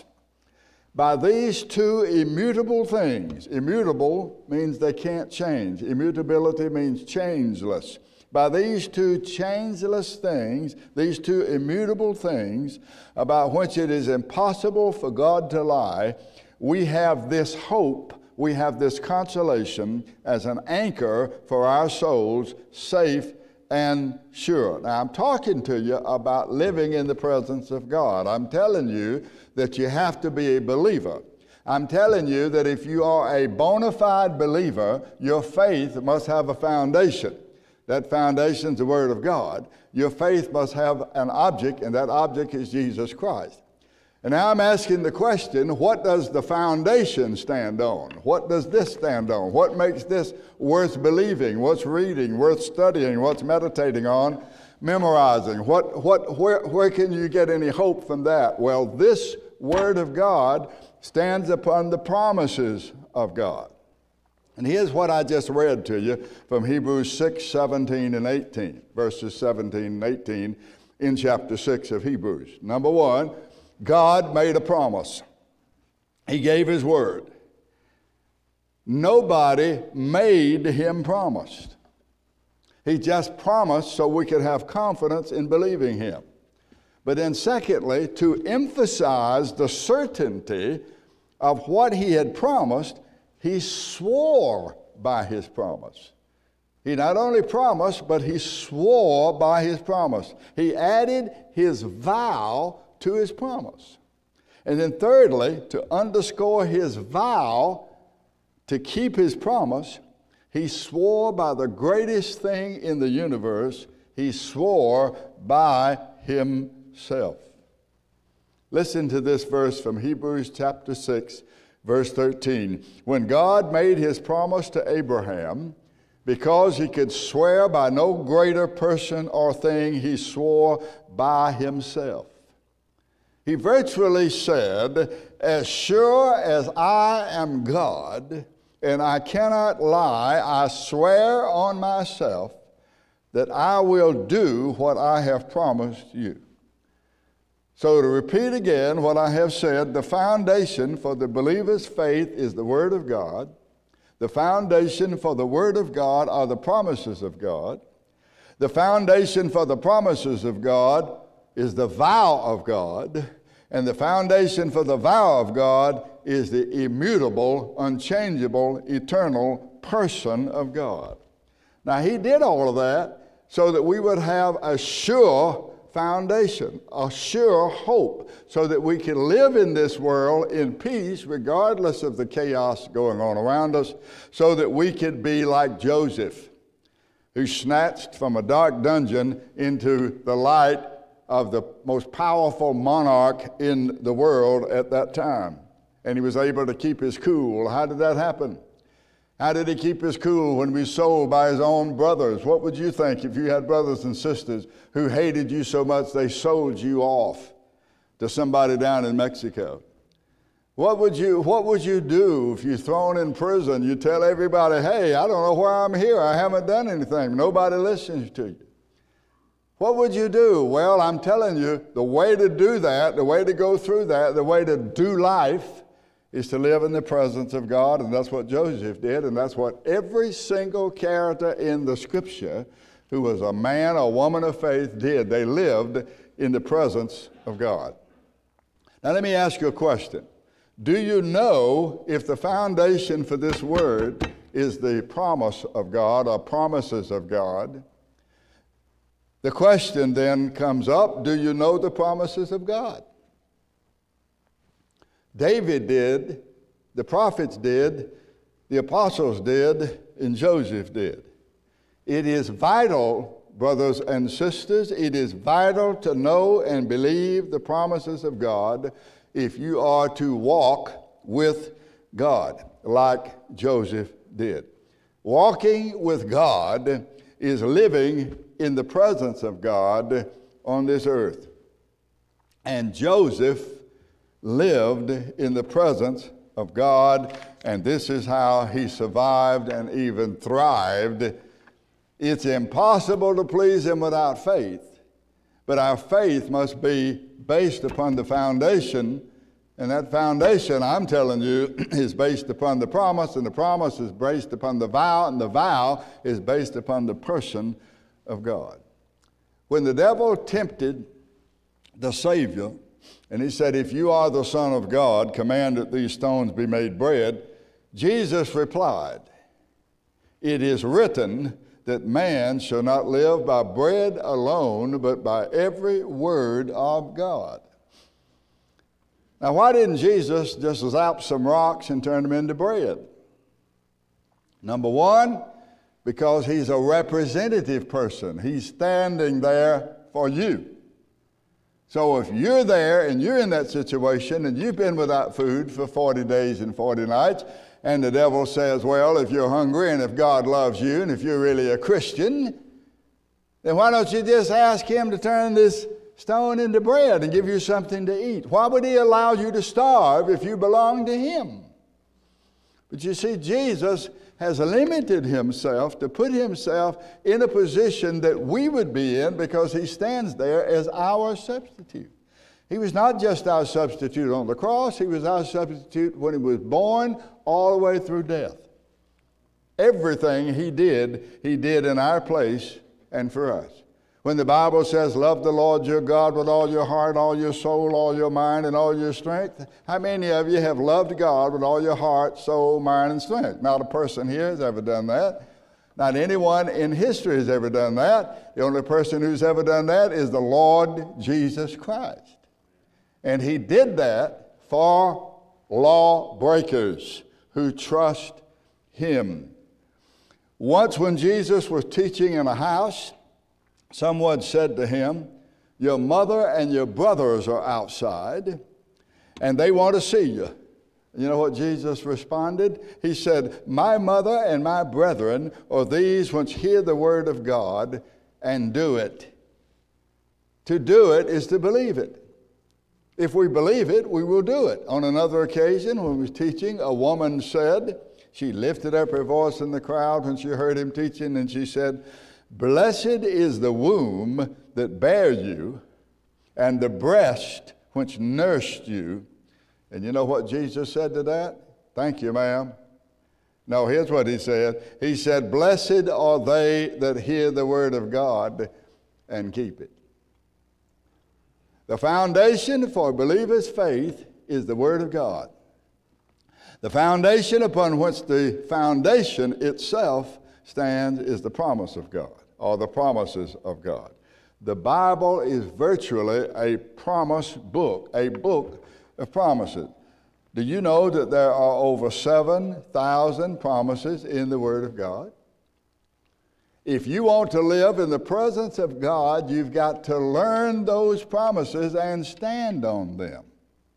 Speaker 4: By these two immutable things, immutable means they can't change. Immutability means changeless. By these two changeless things, these two immutable things, about which it is impossible for God to lie, we have this hope, we have this consolation as an anchor for our souls, safe and sure. Now, I'm talking to you about living in the presence of God. I'm telling you that you have to be a believer. I'm telling you that if you are a bona fide believer, your faith must have a foundation. That foundation is the Word of God. Your faith must have an object, and that object is Jesus Christ. And now I'm asking the question, what does the foundation stand on? What does this stand on? What makes this worth believing, worth reading, worth studying, worth meditating on, memorizing? What, what, where, where can you get any hope from that? Well, this Word of God stands upon the promises of God. And here's what I just read to you from Hebrews six, seventeen and eighteen, verses seventeen and eighteen in chapter six of Hebrews. Number one, God made a promise. He gave His word. Nobody made Him promised. He just promised so we could have confidence in believing Him. But then secondly, to emphasize the certainty of what He had promised, He swore by His promise. He not only promised, but He swore by His promise. He added His vow to His promise. And then thirdly, to underscore His vow to keep His promise, He swore by the greatest thing in the universe. He swore by Himself. Listen to this verse from Hebrews chapter six, verse thirteen. When God made His promise to Abraham, Because he could swear by no greater person or thing, he swore by himself. He virtually said, as sure as I am God, and I cannot lie, I swear on myself that I will do what I have promised you. So to repeat again what I have said, the foundation for the believer's faith is the Word of God. The foundation for the Word of God are the promises of God. The foundation for the promises of God is the vow of God. And the foundation for the vow of God is the immutable, unchangeable, eternal person of God. Now, he did all of that so that we would have a sure foundation, a sure hope, so that we can live in this world in peace regardless of the chaos going on around us, so that we could be like Joseph, who snatched from a dark dungeon into the light of the most powerful monarch in the world at that time. And he was able to keep his cool. How did that happen? How did he keep his cool when he was sold by his own brothers? What would you think if you had brothers and sisters who hated you so much they sold you off to somebody down in Mexico? What would you, what would you do if you're thrown in prison? You tell everybody, hey, I don't know why I'm here. I haven't done anything. Nobody listens to you. What would you do? Well, I'm telling you, the way to do that, the way to go through that, the way to do life is to live in the presence of God, and that's what Joseph did, and that's what every single character in the Scripture who was a man or woman of faith did. They lived in the presence of God. Now let me ask you a question. Do you know if the foundation for this word is the promise of God or promises of God? The question then comes up, do you know the promises of God? David did, the prophets did, the apostles did, and Joseph did. It is vital, brothers and sisters, it is vital to know and believe the promises of God if you are to walk with God, like Joseph did. Walking with God is living in the presence of God on this earth. And Joseph lived in the presence of God, and this is how he survived and even thrived. It's impossible to please him without faith, but our faith must be based upon the foundation, and that foundation, I'm telling you, is based upon the promise, and the promise is based upon the vow, and the vow is based upon the person of God. When the devil tempted the Savior, and he said, if you are the Son of God, command that these stones be made bread, Jesus replied, it is written that man shall not live by bread alone, but by every word of God. Now, why didn't Jesus just zap some rocks and turn them into bread? Number one, because he's a representative person. He's standing there for you. So if you're there and you're in that situation and you've been without food for forty days and forty nights, and the devil says, well, if you're hungry and if God loves you and if you're really a Christian, then why don't you just ask him to turn this stone into bread and give you something to eat? Why would he allow you to starve if you belong to him? But you see, Jesus has limited himself to put himself in a position that we would be in because he stands there as our substitute. He was not just our substitute on the cross, he was our substitute when he was born all the way through death. Everything he did, he did in our place and for us. When the Bible says, love the Lord your God with all your heart, all your soul, all your mind, and all your strength, how many of you have loved God with all your heart, soul, mind, and strength? Not a person here has ever done that. Not anyone in history has ever done that. The only person who's ever done that is the Lord Jesus Christ. And he did that for lawbreakers who trust him. Once when Jesus was teaching in a house, someone said to him, your mother and your brothers are outside, and they want to see you. You know what Jesus responded? He said, my mother and my brethren are these which hear the word of God and do it. To do it is to believe it. If we believe it, we will do it. On another occasion, when he was teaching, a woman said, she lifted up her voice in the crowd when she heard him teaching, and she said, blessed is the womb that bare you, and the breast which nursed you. And you know what Jesus said to that? Thank you, ma'am. No, here's what he said. He said, blessed are they that hear the word of God and keep it. The foundation for a believer's faith is the word of God. The foundation upon which the foundation itself stands is the promise of God, or the promises of God. The Bible is virtually a promise book, a book of promises. Do you know that there are over seven thousand promises in the Word of God? If you want to live in the presence of God, you've got to learn those promises and stand on them.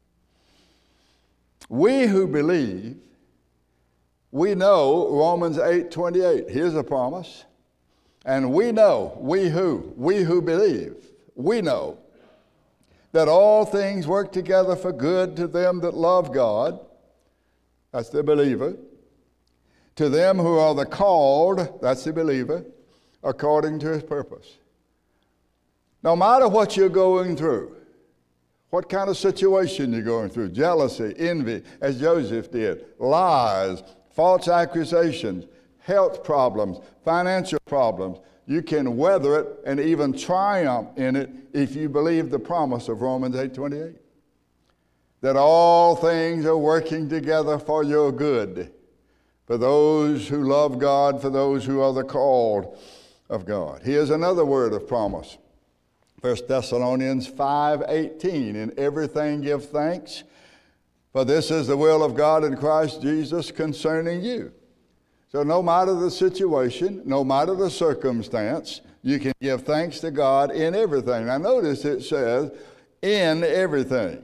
Speaker 4: We who believe, we know Romans eight twenty-eight. Here's a promise. And we know, we who? We who believe, we know that all things work together for good to them that love God, that's the believer, to them who are the called, that's the believer, according to his purpose. No matter what you're going through, what kind of situation you're going through, jealousy, envy, as Joseph did, lies, false accusations, health problems, financial problems, you can weather it and even triumph in it if you believe the promise of Romans eight twenty-eight. That all things are working together for your good, for those who love God, for those who are the called of God. Here's another word of promise. First Thessalonians five eighteen, in everything give thanks, for this is the will of God in Christ Jesus concerning you. So no matter the situation, no matter the circumstance, you can give thanks to God in everything. Now notice it says, in everything.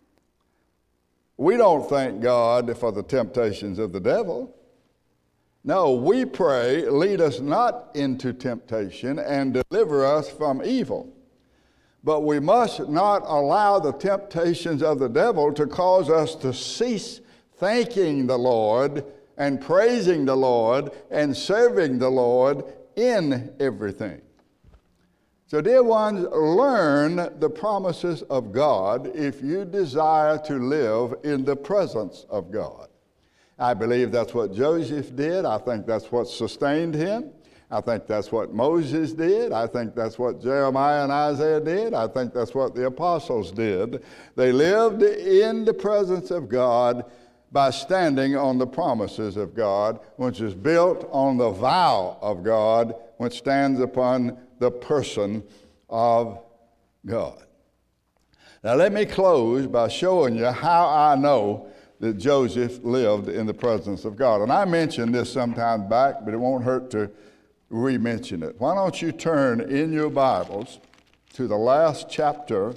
Speaker 4: We don't thank God for the temptations of the devil. No, we pray, lead us not into temptation and deliver us from evil. But we must not allow the temptations of the devil to cause us to cease thanking the Lord and praising the Lord and serving the Lord in everything. So, dear ones, learn the promises of God if you desire to live in the presence of God. I believe that's what Joseph did. I think that's what sustained him. I think that's what Moses did. I think that's what Jeremiah and Isaiah did. I think that's what the apostles did. They lived in the presence of God by standing on the promises of God, which is built on the vow of God, which stands upon the person of God. Now let me close by showing you how I know that Joseph lived in the presence of God. And I mentioned this sometime back, but it won't hurt to re-mention it. Why don't you turn in your Bibles to the last chapter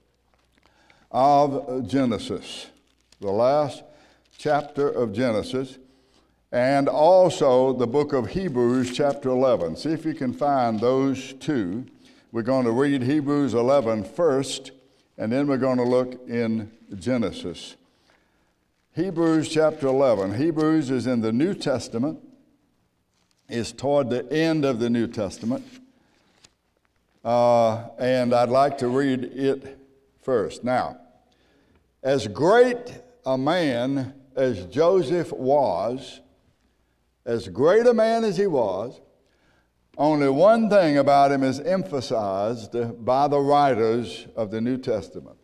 Speaker 4: of Genesis. The last chapter of Genesis, and also the book of Hebrews chapter eleven. See if you can find those two. We're going to read Hebrews eleven first, and then we're going to look in Genesis. Hebrews chapter eleven. Hebrews is in the New Testament. It's toward the end of the New Testament. Uh, and I'd like to read it first. Now, as great a man as Joseph was, as great a man as he was, only one thing about him is emphasized by the writers of the New Testament.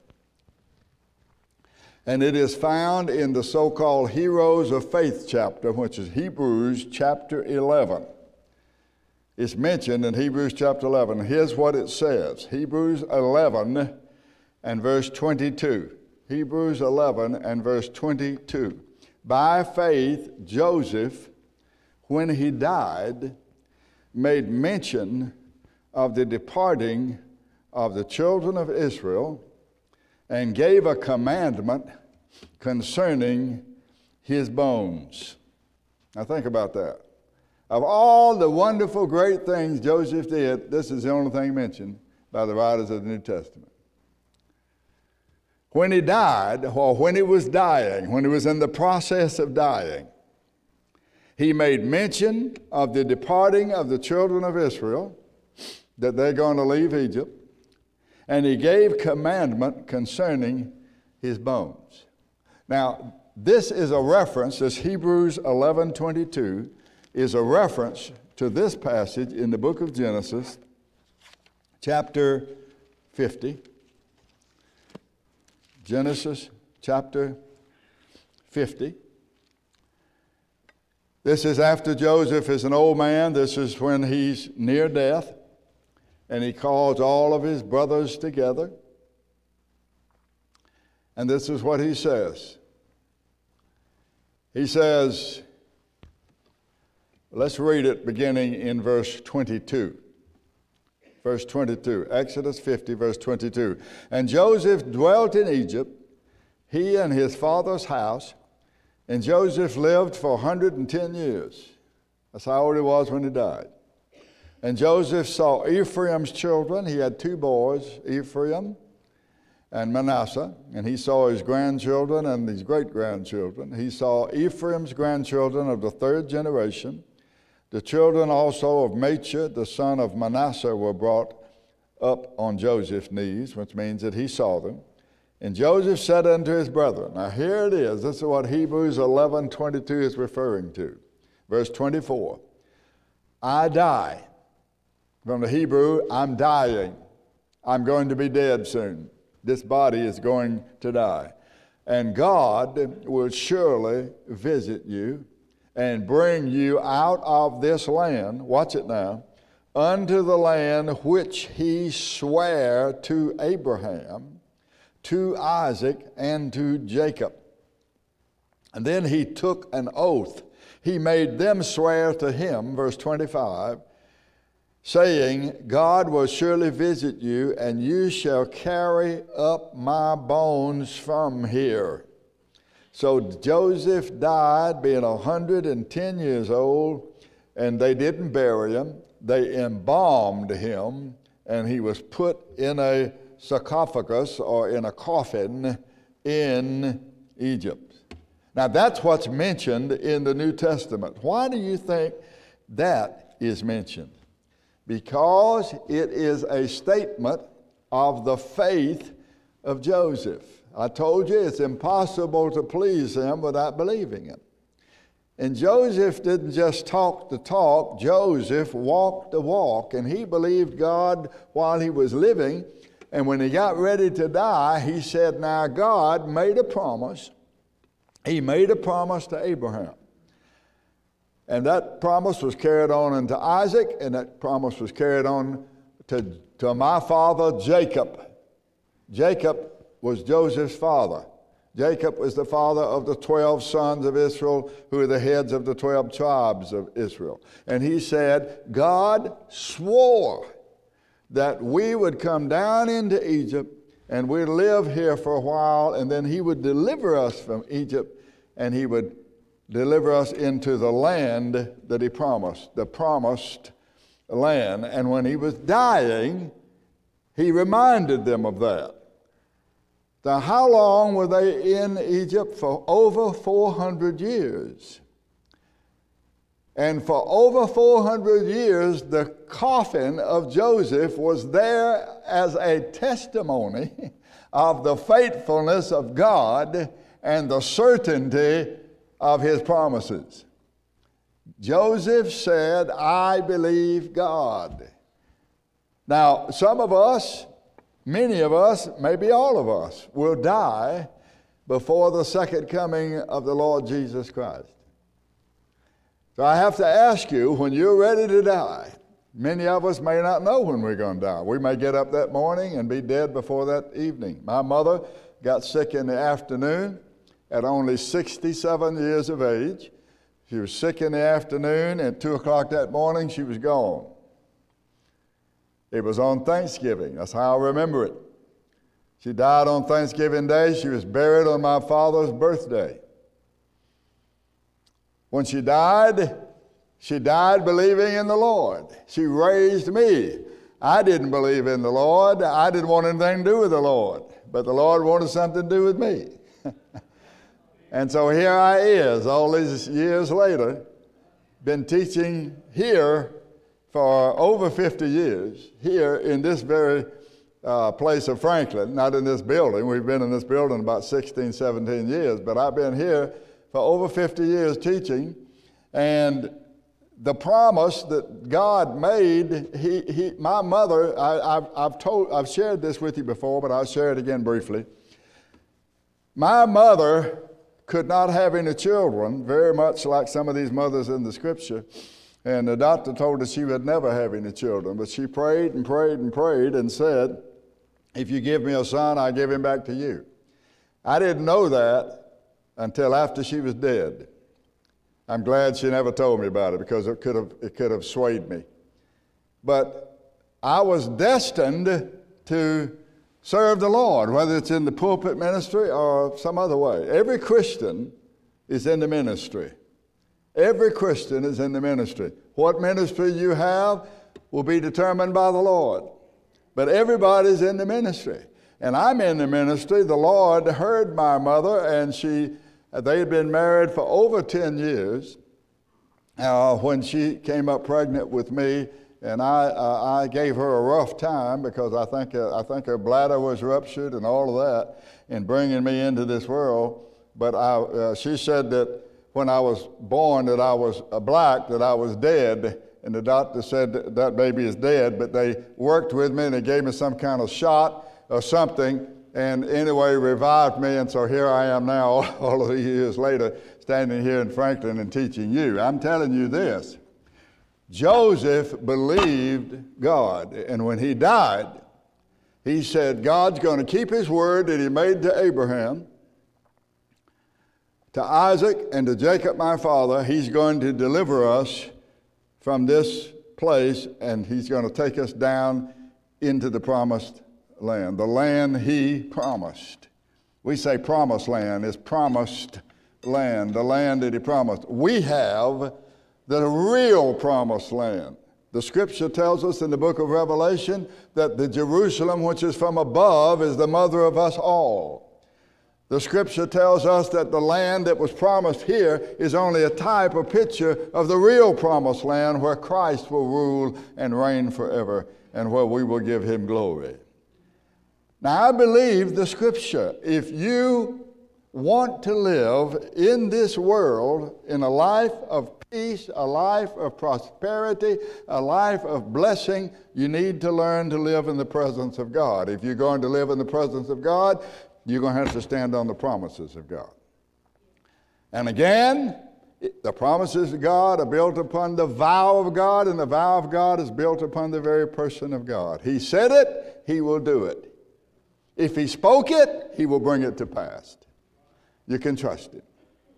Speaker 4: And it is found in the so-called Heroes of Faith chapter, which is Hebrews chapter eleven. It's mentioned in Hebrews chapter eleven. Here's what it says. Hebrews eleven and verse twenty-two. Hebrews eleven and verse twenty-two. By faith, Joseph, when he died, made mention of the departing of the children of Israel and gave a commandment concerning his bones. Now think about that. Of all the wonderful, great things Joseph did, this is the only thing mentioned by the writers of the New Testament. When he died, or when he was dying, when he was in the process of dying, he made mention of the departing of the children of Israel, that they're going to leave Egypt, and he gave commandment concerning his bones. Now, this is a reference, this Hebrews eleven twenty-two is a reference to this passage in the book of Genesis, chapter fifty. Genesis chapter fifty. This is after Joseph is an old man. This is when he's near death. And he calls all of his brothers together. And this is what he says. He says, let's read it beginning in verse twenty-two. Verse twenty-two, Exodus fifty, verse twenty-two. And Joseph dwelt in Egypt, he and his father's house, and Joseph lived for one hundred ten years. That's how old he was when he died. And Joseph saw Ephraim's children. He had two boys, Ephraim and Manasseh, and he saw his grandchildren and his great-grandchildren. He saw Ephraim's grandchildren of the third generation. The children also of Machir, the son of Manasseh, were brought up on Joseph's knees, which means that he saw them. And Joseph said unto his brethren, now here it is, this is what Hebrews eleven twenty-two is referring to. Verse twenty-four, I die. From the Hebrew, I'm dying. I'm going to be dead soon. This body is going to die. And God will surely visit you and bring you out of this land, watch it now, unto the land which he sware to Abraham, to Isaac, and to Jacob. And then he took an oath. He made them swear to him, verse twenty-five, saying, God will surely visit you, and you shall carry up my bones from here. So Joseph died being one hundred ten years old, and they didn't bury him. They embalmed him, and he was put in a sarcophagus or in a coffin in Egypt. Now that's what's mentioned in the New Testament. Why do you think that is mentioned? Because it is a statement of the faith of Joseph. I told you it's impossible to please him without believing him. And Joseph didn't just talk the talk, Joseph walked the walk, and he believed God while he was living. And when he got ready to die, he said, now God made a promise. He made a promise to Abraham. And that promise was carried on into Isaac, and that promise was carried on to, to my father Jacob. Jacob was Joseph's father. Jacob was the father of the twelve sons of Israel, who are the heads of the twelve tribes of Israel. And he said, God swore that we would come down into Egypt and we'd live here for a while, and then he would deliver us from Egypt, and he would deliver us into the land that he promised, the promised land. And when he was dying, he reminded them of that. Now, how long were they in Egypt? For over four hundred years. And for over four hundred years, the coffin of Joseph was there as a testimony of the faithfulness of God and the certainty of his promises. Joseph said, I believe God. Now, some of us, many of us, maybe all of us, will die before the second coming of the Lord Jesus Christ. So I have to ask you, when you're ready to die, many of us may not know when we're going to die. We may get up that morning and be dead before that evening. My mother got sick in the afternoon at only sixty-seven years of age. She was sick in the afternoon, and at two o'clock that morning, she was gone. It was on Thanksgiving. That's how I remember it. She died on Thanksgiving Day. She was buried on my father's birthday. When she died, she died believing in the Lord. She raised me. I didn't believe in the Lord. I didn't want anything to do with the Lord. But the Lord wanted something to do with me. And so here I is, all these years later, been teaching here for over fifty years, here in this very uh, place of Franklin, not in this building. We've been in this building about sixteen, seventeen years, but I've been here for over fifty years teaching. And the promise that God made, he, he, my mother, I, I've, I've, told, I've shared this with you before, but I'll share it again briefly. My mother could not have any children, very much like some of these mothers in the scripture. And the doctor told her she would never have any children. But she prayed and prayed and prayed and said, if you give me a son, I'll give him back to you. I didn't know that until after she was dead. I'm glad she never told me about it because it could have, it could have swayed me. But I was destined to serve the Lord, whether it's in the pulpit ministry or some other way. Every Christian is in the ministry. Every Christian is in the ministry. What ministry you have will be determined by the Lord. But everybody's in the ministry. And I'm in the ministry. The Lord heard my mother, and she, they had been married for over ten years uh, when she came up pregnant with me. And I, uh, I gave her a rough time because I think, uh, I think her bladder was ruptured and all of that in bringing me into this world. But I, uh, she said that when I was born that I was uh, black, that I was dead. And the doctor said that, that baby is dead. But they worked with me and they gave me some kind of shot or something. And anyway, revived me. And so here I am now, all of these years later, standing here in Franklin and teaching you. I'm telling you this. Joseph believed God, and when he died, he said, God's going to keep his word that he made to Abraham, to Isaac, and to Jacob, my father. He's going to deliver us from this place, and he's going to take us down into the promised land, the land he promised. We say promised land. It's promised land, the land that he promised. We have the real promised land. The scripture tells us in the book of Revelation that the Jerusalem which is from above is the mother of us all. The scripture tells us that the land that was promised here is only a type or picture of the real promised land where Christ will rule and reign forever and where we will give him glory. Now I believe the scripture. If you want to live in this world in a life of peace, a life of prosperity, a life of blessing, you need to learn to live in the presence of God. If you're going to live in the presence of God, you're going to have to stand on the promises of God. And again, the promises of God are built upon the vow of God, and the vow of God is built upon the very person of God. He said it, he will do it. If he spoke it, he will bring it to pass. You can trust it.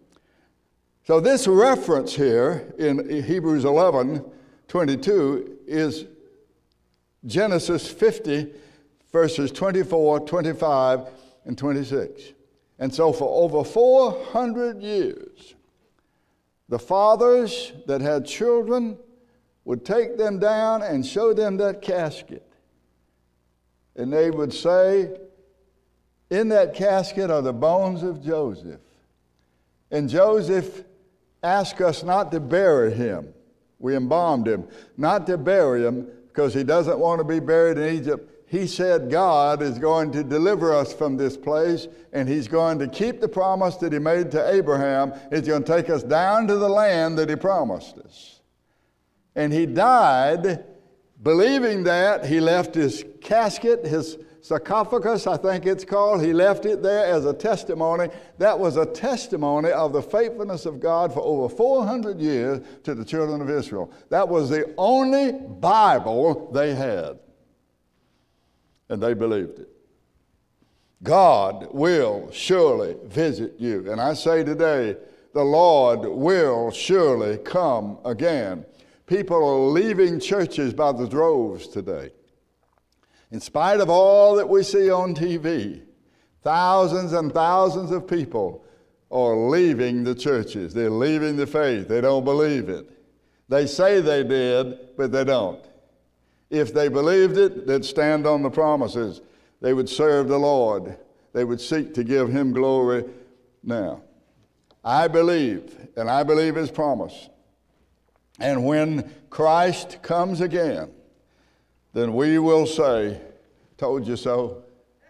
Speaker 4: So this reference here in Hebrews eleven twenty-two is Genesis fifty, verses twenty-four, twenty-five, and twenty-six. And so for over four hundred years, the fathers that had children would take them down and show them that casket. And they would say, in that casket are the bones of Joseph. And Joseph asked us not to bury him. We embalmed him. Not to bury him because he doesn't want to be buried in Egypt. He said God is going to deliver us from this place, and he's going to keep the promise that he made to Abraham. He's going to take us down to the land that he promised us. And he died believing that. He left his casket, his sarcophagus, I think it's called. He left it there as a testimony. That was a testimony of the faithfulness of God for over four hundred years to the children of Israel. That was the only Bible they had. And they believed it. God will surely visit you. And I say today, the Lord will surely come again. People are leaving churches by the droves today. In spite of all that we see on T V, thousands and thousands of people are leaving the churches. They're leaving the faith. They don't believe it. They say they did, but they don't. If they believed it, they'd stand on the promises. They would serve the Lord. They would seek to give him glory. Now, I believe, and I believe his promise. And when Christ comes again, then we will say, told you so.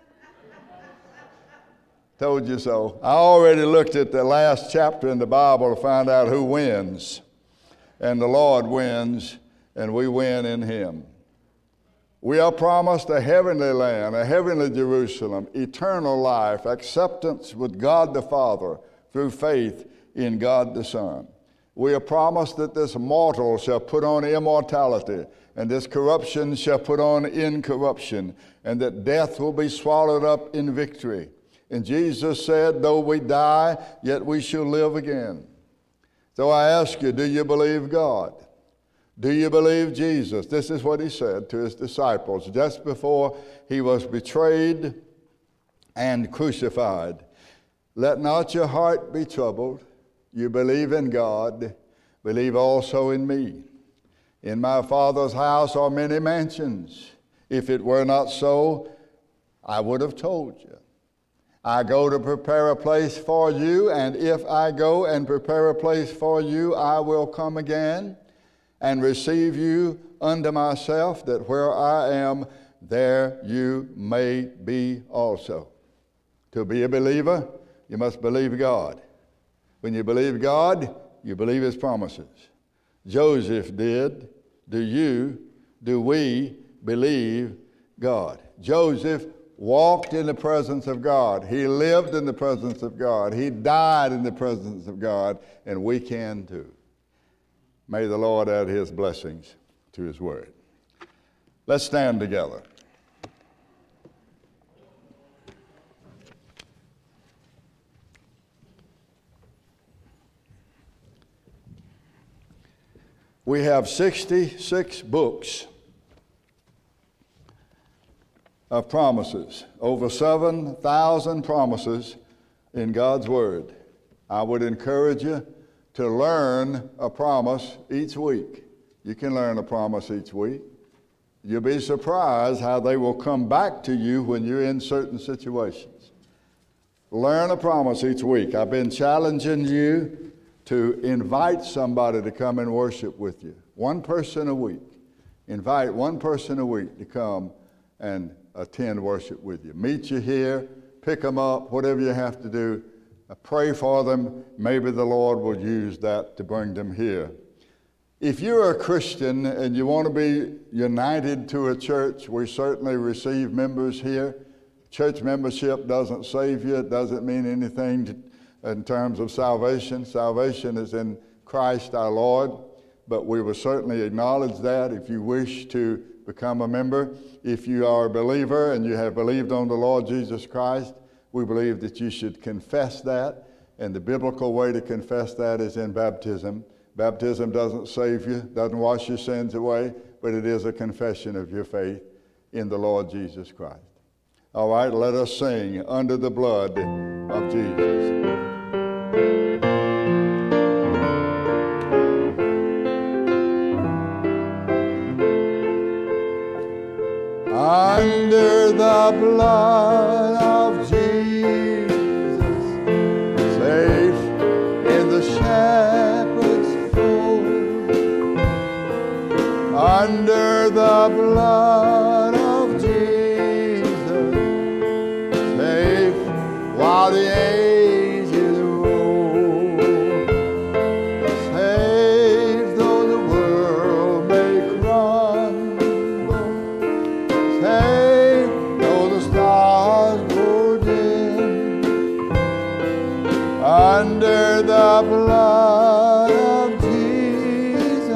Speaker 4: Told you so. I already looked at the last chapter in the Bible to find out who wins. And the Lord wins, and we win in him. We are promised a heavenly land, a heavenly Jerusalem, eternal life, acceptance with God the Father through faith in God the Son. We are promised that this mortal shall put on immortality, and this corruption shall put on incorruption, and that death will be swallowed up in victory. And Jesus said, though we die, yet we shall live again. So I ask you, do you believe God? Do you believe Jesus? This is what he said to his disciples just before he was betrayed and crucified. Let not your heart be troubled. You believe in God, believe also in me. In my Father's house are many mansions. If it were not so, I would have told you. I go to prepare a place for you, and if I go and prepare a place for you, I will come again and receive you unto myself, that where I am, there you may be also. To be a believer, you must believe God. When you believe God, you believe his promises. Joseph did. Do you, do we believe God? Joseph walked in the presence of God. He lived in the presence of God. He died in the presence of God, and we can too. May the Lord add his blessings to his word. Let's stand together. We have sixty-six books of promises, over seven thousand promises in God's Word. I would encourage you to learn a promise each week. You can learn a promise each week. You'll be surprised how they will come back to you when you're in certain situations. Learn a promise each week. I've been challenging you to invite somebody to come and worship with you. One person a week. Invite one person a week to come and attend worship with you. Meet you here, pick them up, whatever you have to do. Pray for them. Maybe the Lord will use that to bring them here. If you're a Christian and you want to be united to a church, we certainly receive members here. Church membership doesn't save you. It doesn't mean anything to, in terms of salvation. Salvation is in Christ our Lord, but we will certainly acknowledge that if you wish to become a member. If you are a believer and you have believed on the Lord Jesus Christ, we believe that you should confess that, and the biblical way to confess that is in baptism. Baptism doesn't save you, doesn't wash your sins away, but it is a confession of your faith in the Lord Jesus Christ. All right, let us sing Under the Blood of Jesus. Under the blood of Jesus, safe in the shepherd's fold. Under the blood of Jesus, safe while the ages roll. Safe though the world may crumble, safe though the stars grow dim. Under the blood of Jesus,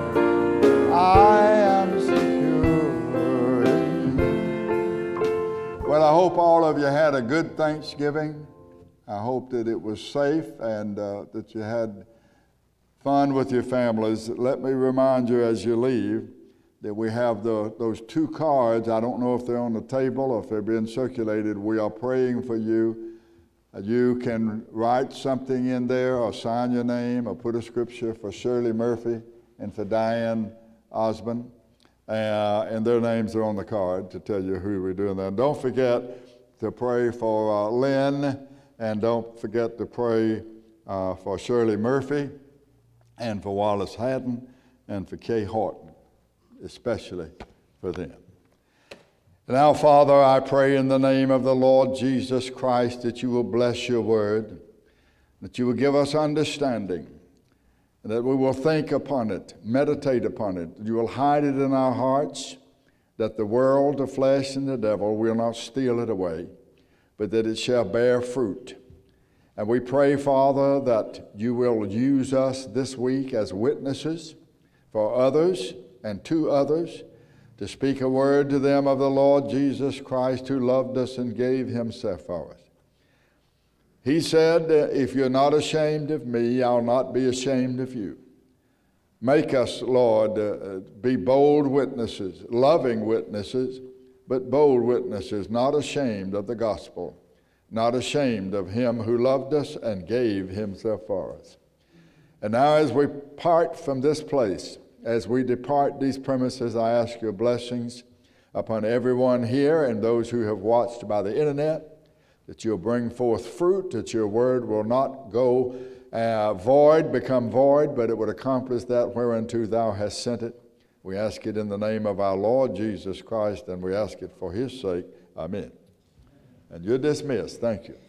Speaker 4: I am secure in Him. Well, I hope all of you had a good Thanksgiving. I hope that it was safe and uh, that you had fun with your families. Let me remind you as you leave that we have the, those two cards. I don't know if they're on the table or if they're being circulated. We are praying for you. Uh, You can write something in there or sign your name or put a scripture for Shirley Murphy and for Diane Osmond. Uh, and their names are on the card to tell you who we're doing that. Don't forget to pray for uh, Lynn, and don't forget to pray uh, for Shirley Murphy and for Wallace Haddon and for Kay Horton, especially for them. Now, Father, I pray in the name of the Lord Jesus Christ that you will bless your word, that you will give us understanding, and that we will think upon it, meditate upon it. You will hide it in our hearts, that the world, the flesh, and the devil will not steal it away, but that it shall bear fruit. And we pray, Father, that you will use us this week as witnesses for others and to others, to speak a word to them of the Lord Jesus Christ, who loved us and gave himself for us. He said, if you're not ashamed of me, I'll not be ashamed of you. Make us, Lord, uh, be bold witnesses, loving witnesses, but bold witnesses, not ashamed of the gospel, not ashamed of him who loved us and gave himself for us. And now as we part from this place, as we depart these premises, I ask your blessings upon everyone here and those who have watched by the internet, that you'll bring forth fruit, that your word will not go uh, void, become void, but it would accomplish that whereunto thou hast sent it. We ask it in the name of our Lord Jesus Christ, and we ask it for his sake. Amen. And you're dismissed. Thank you.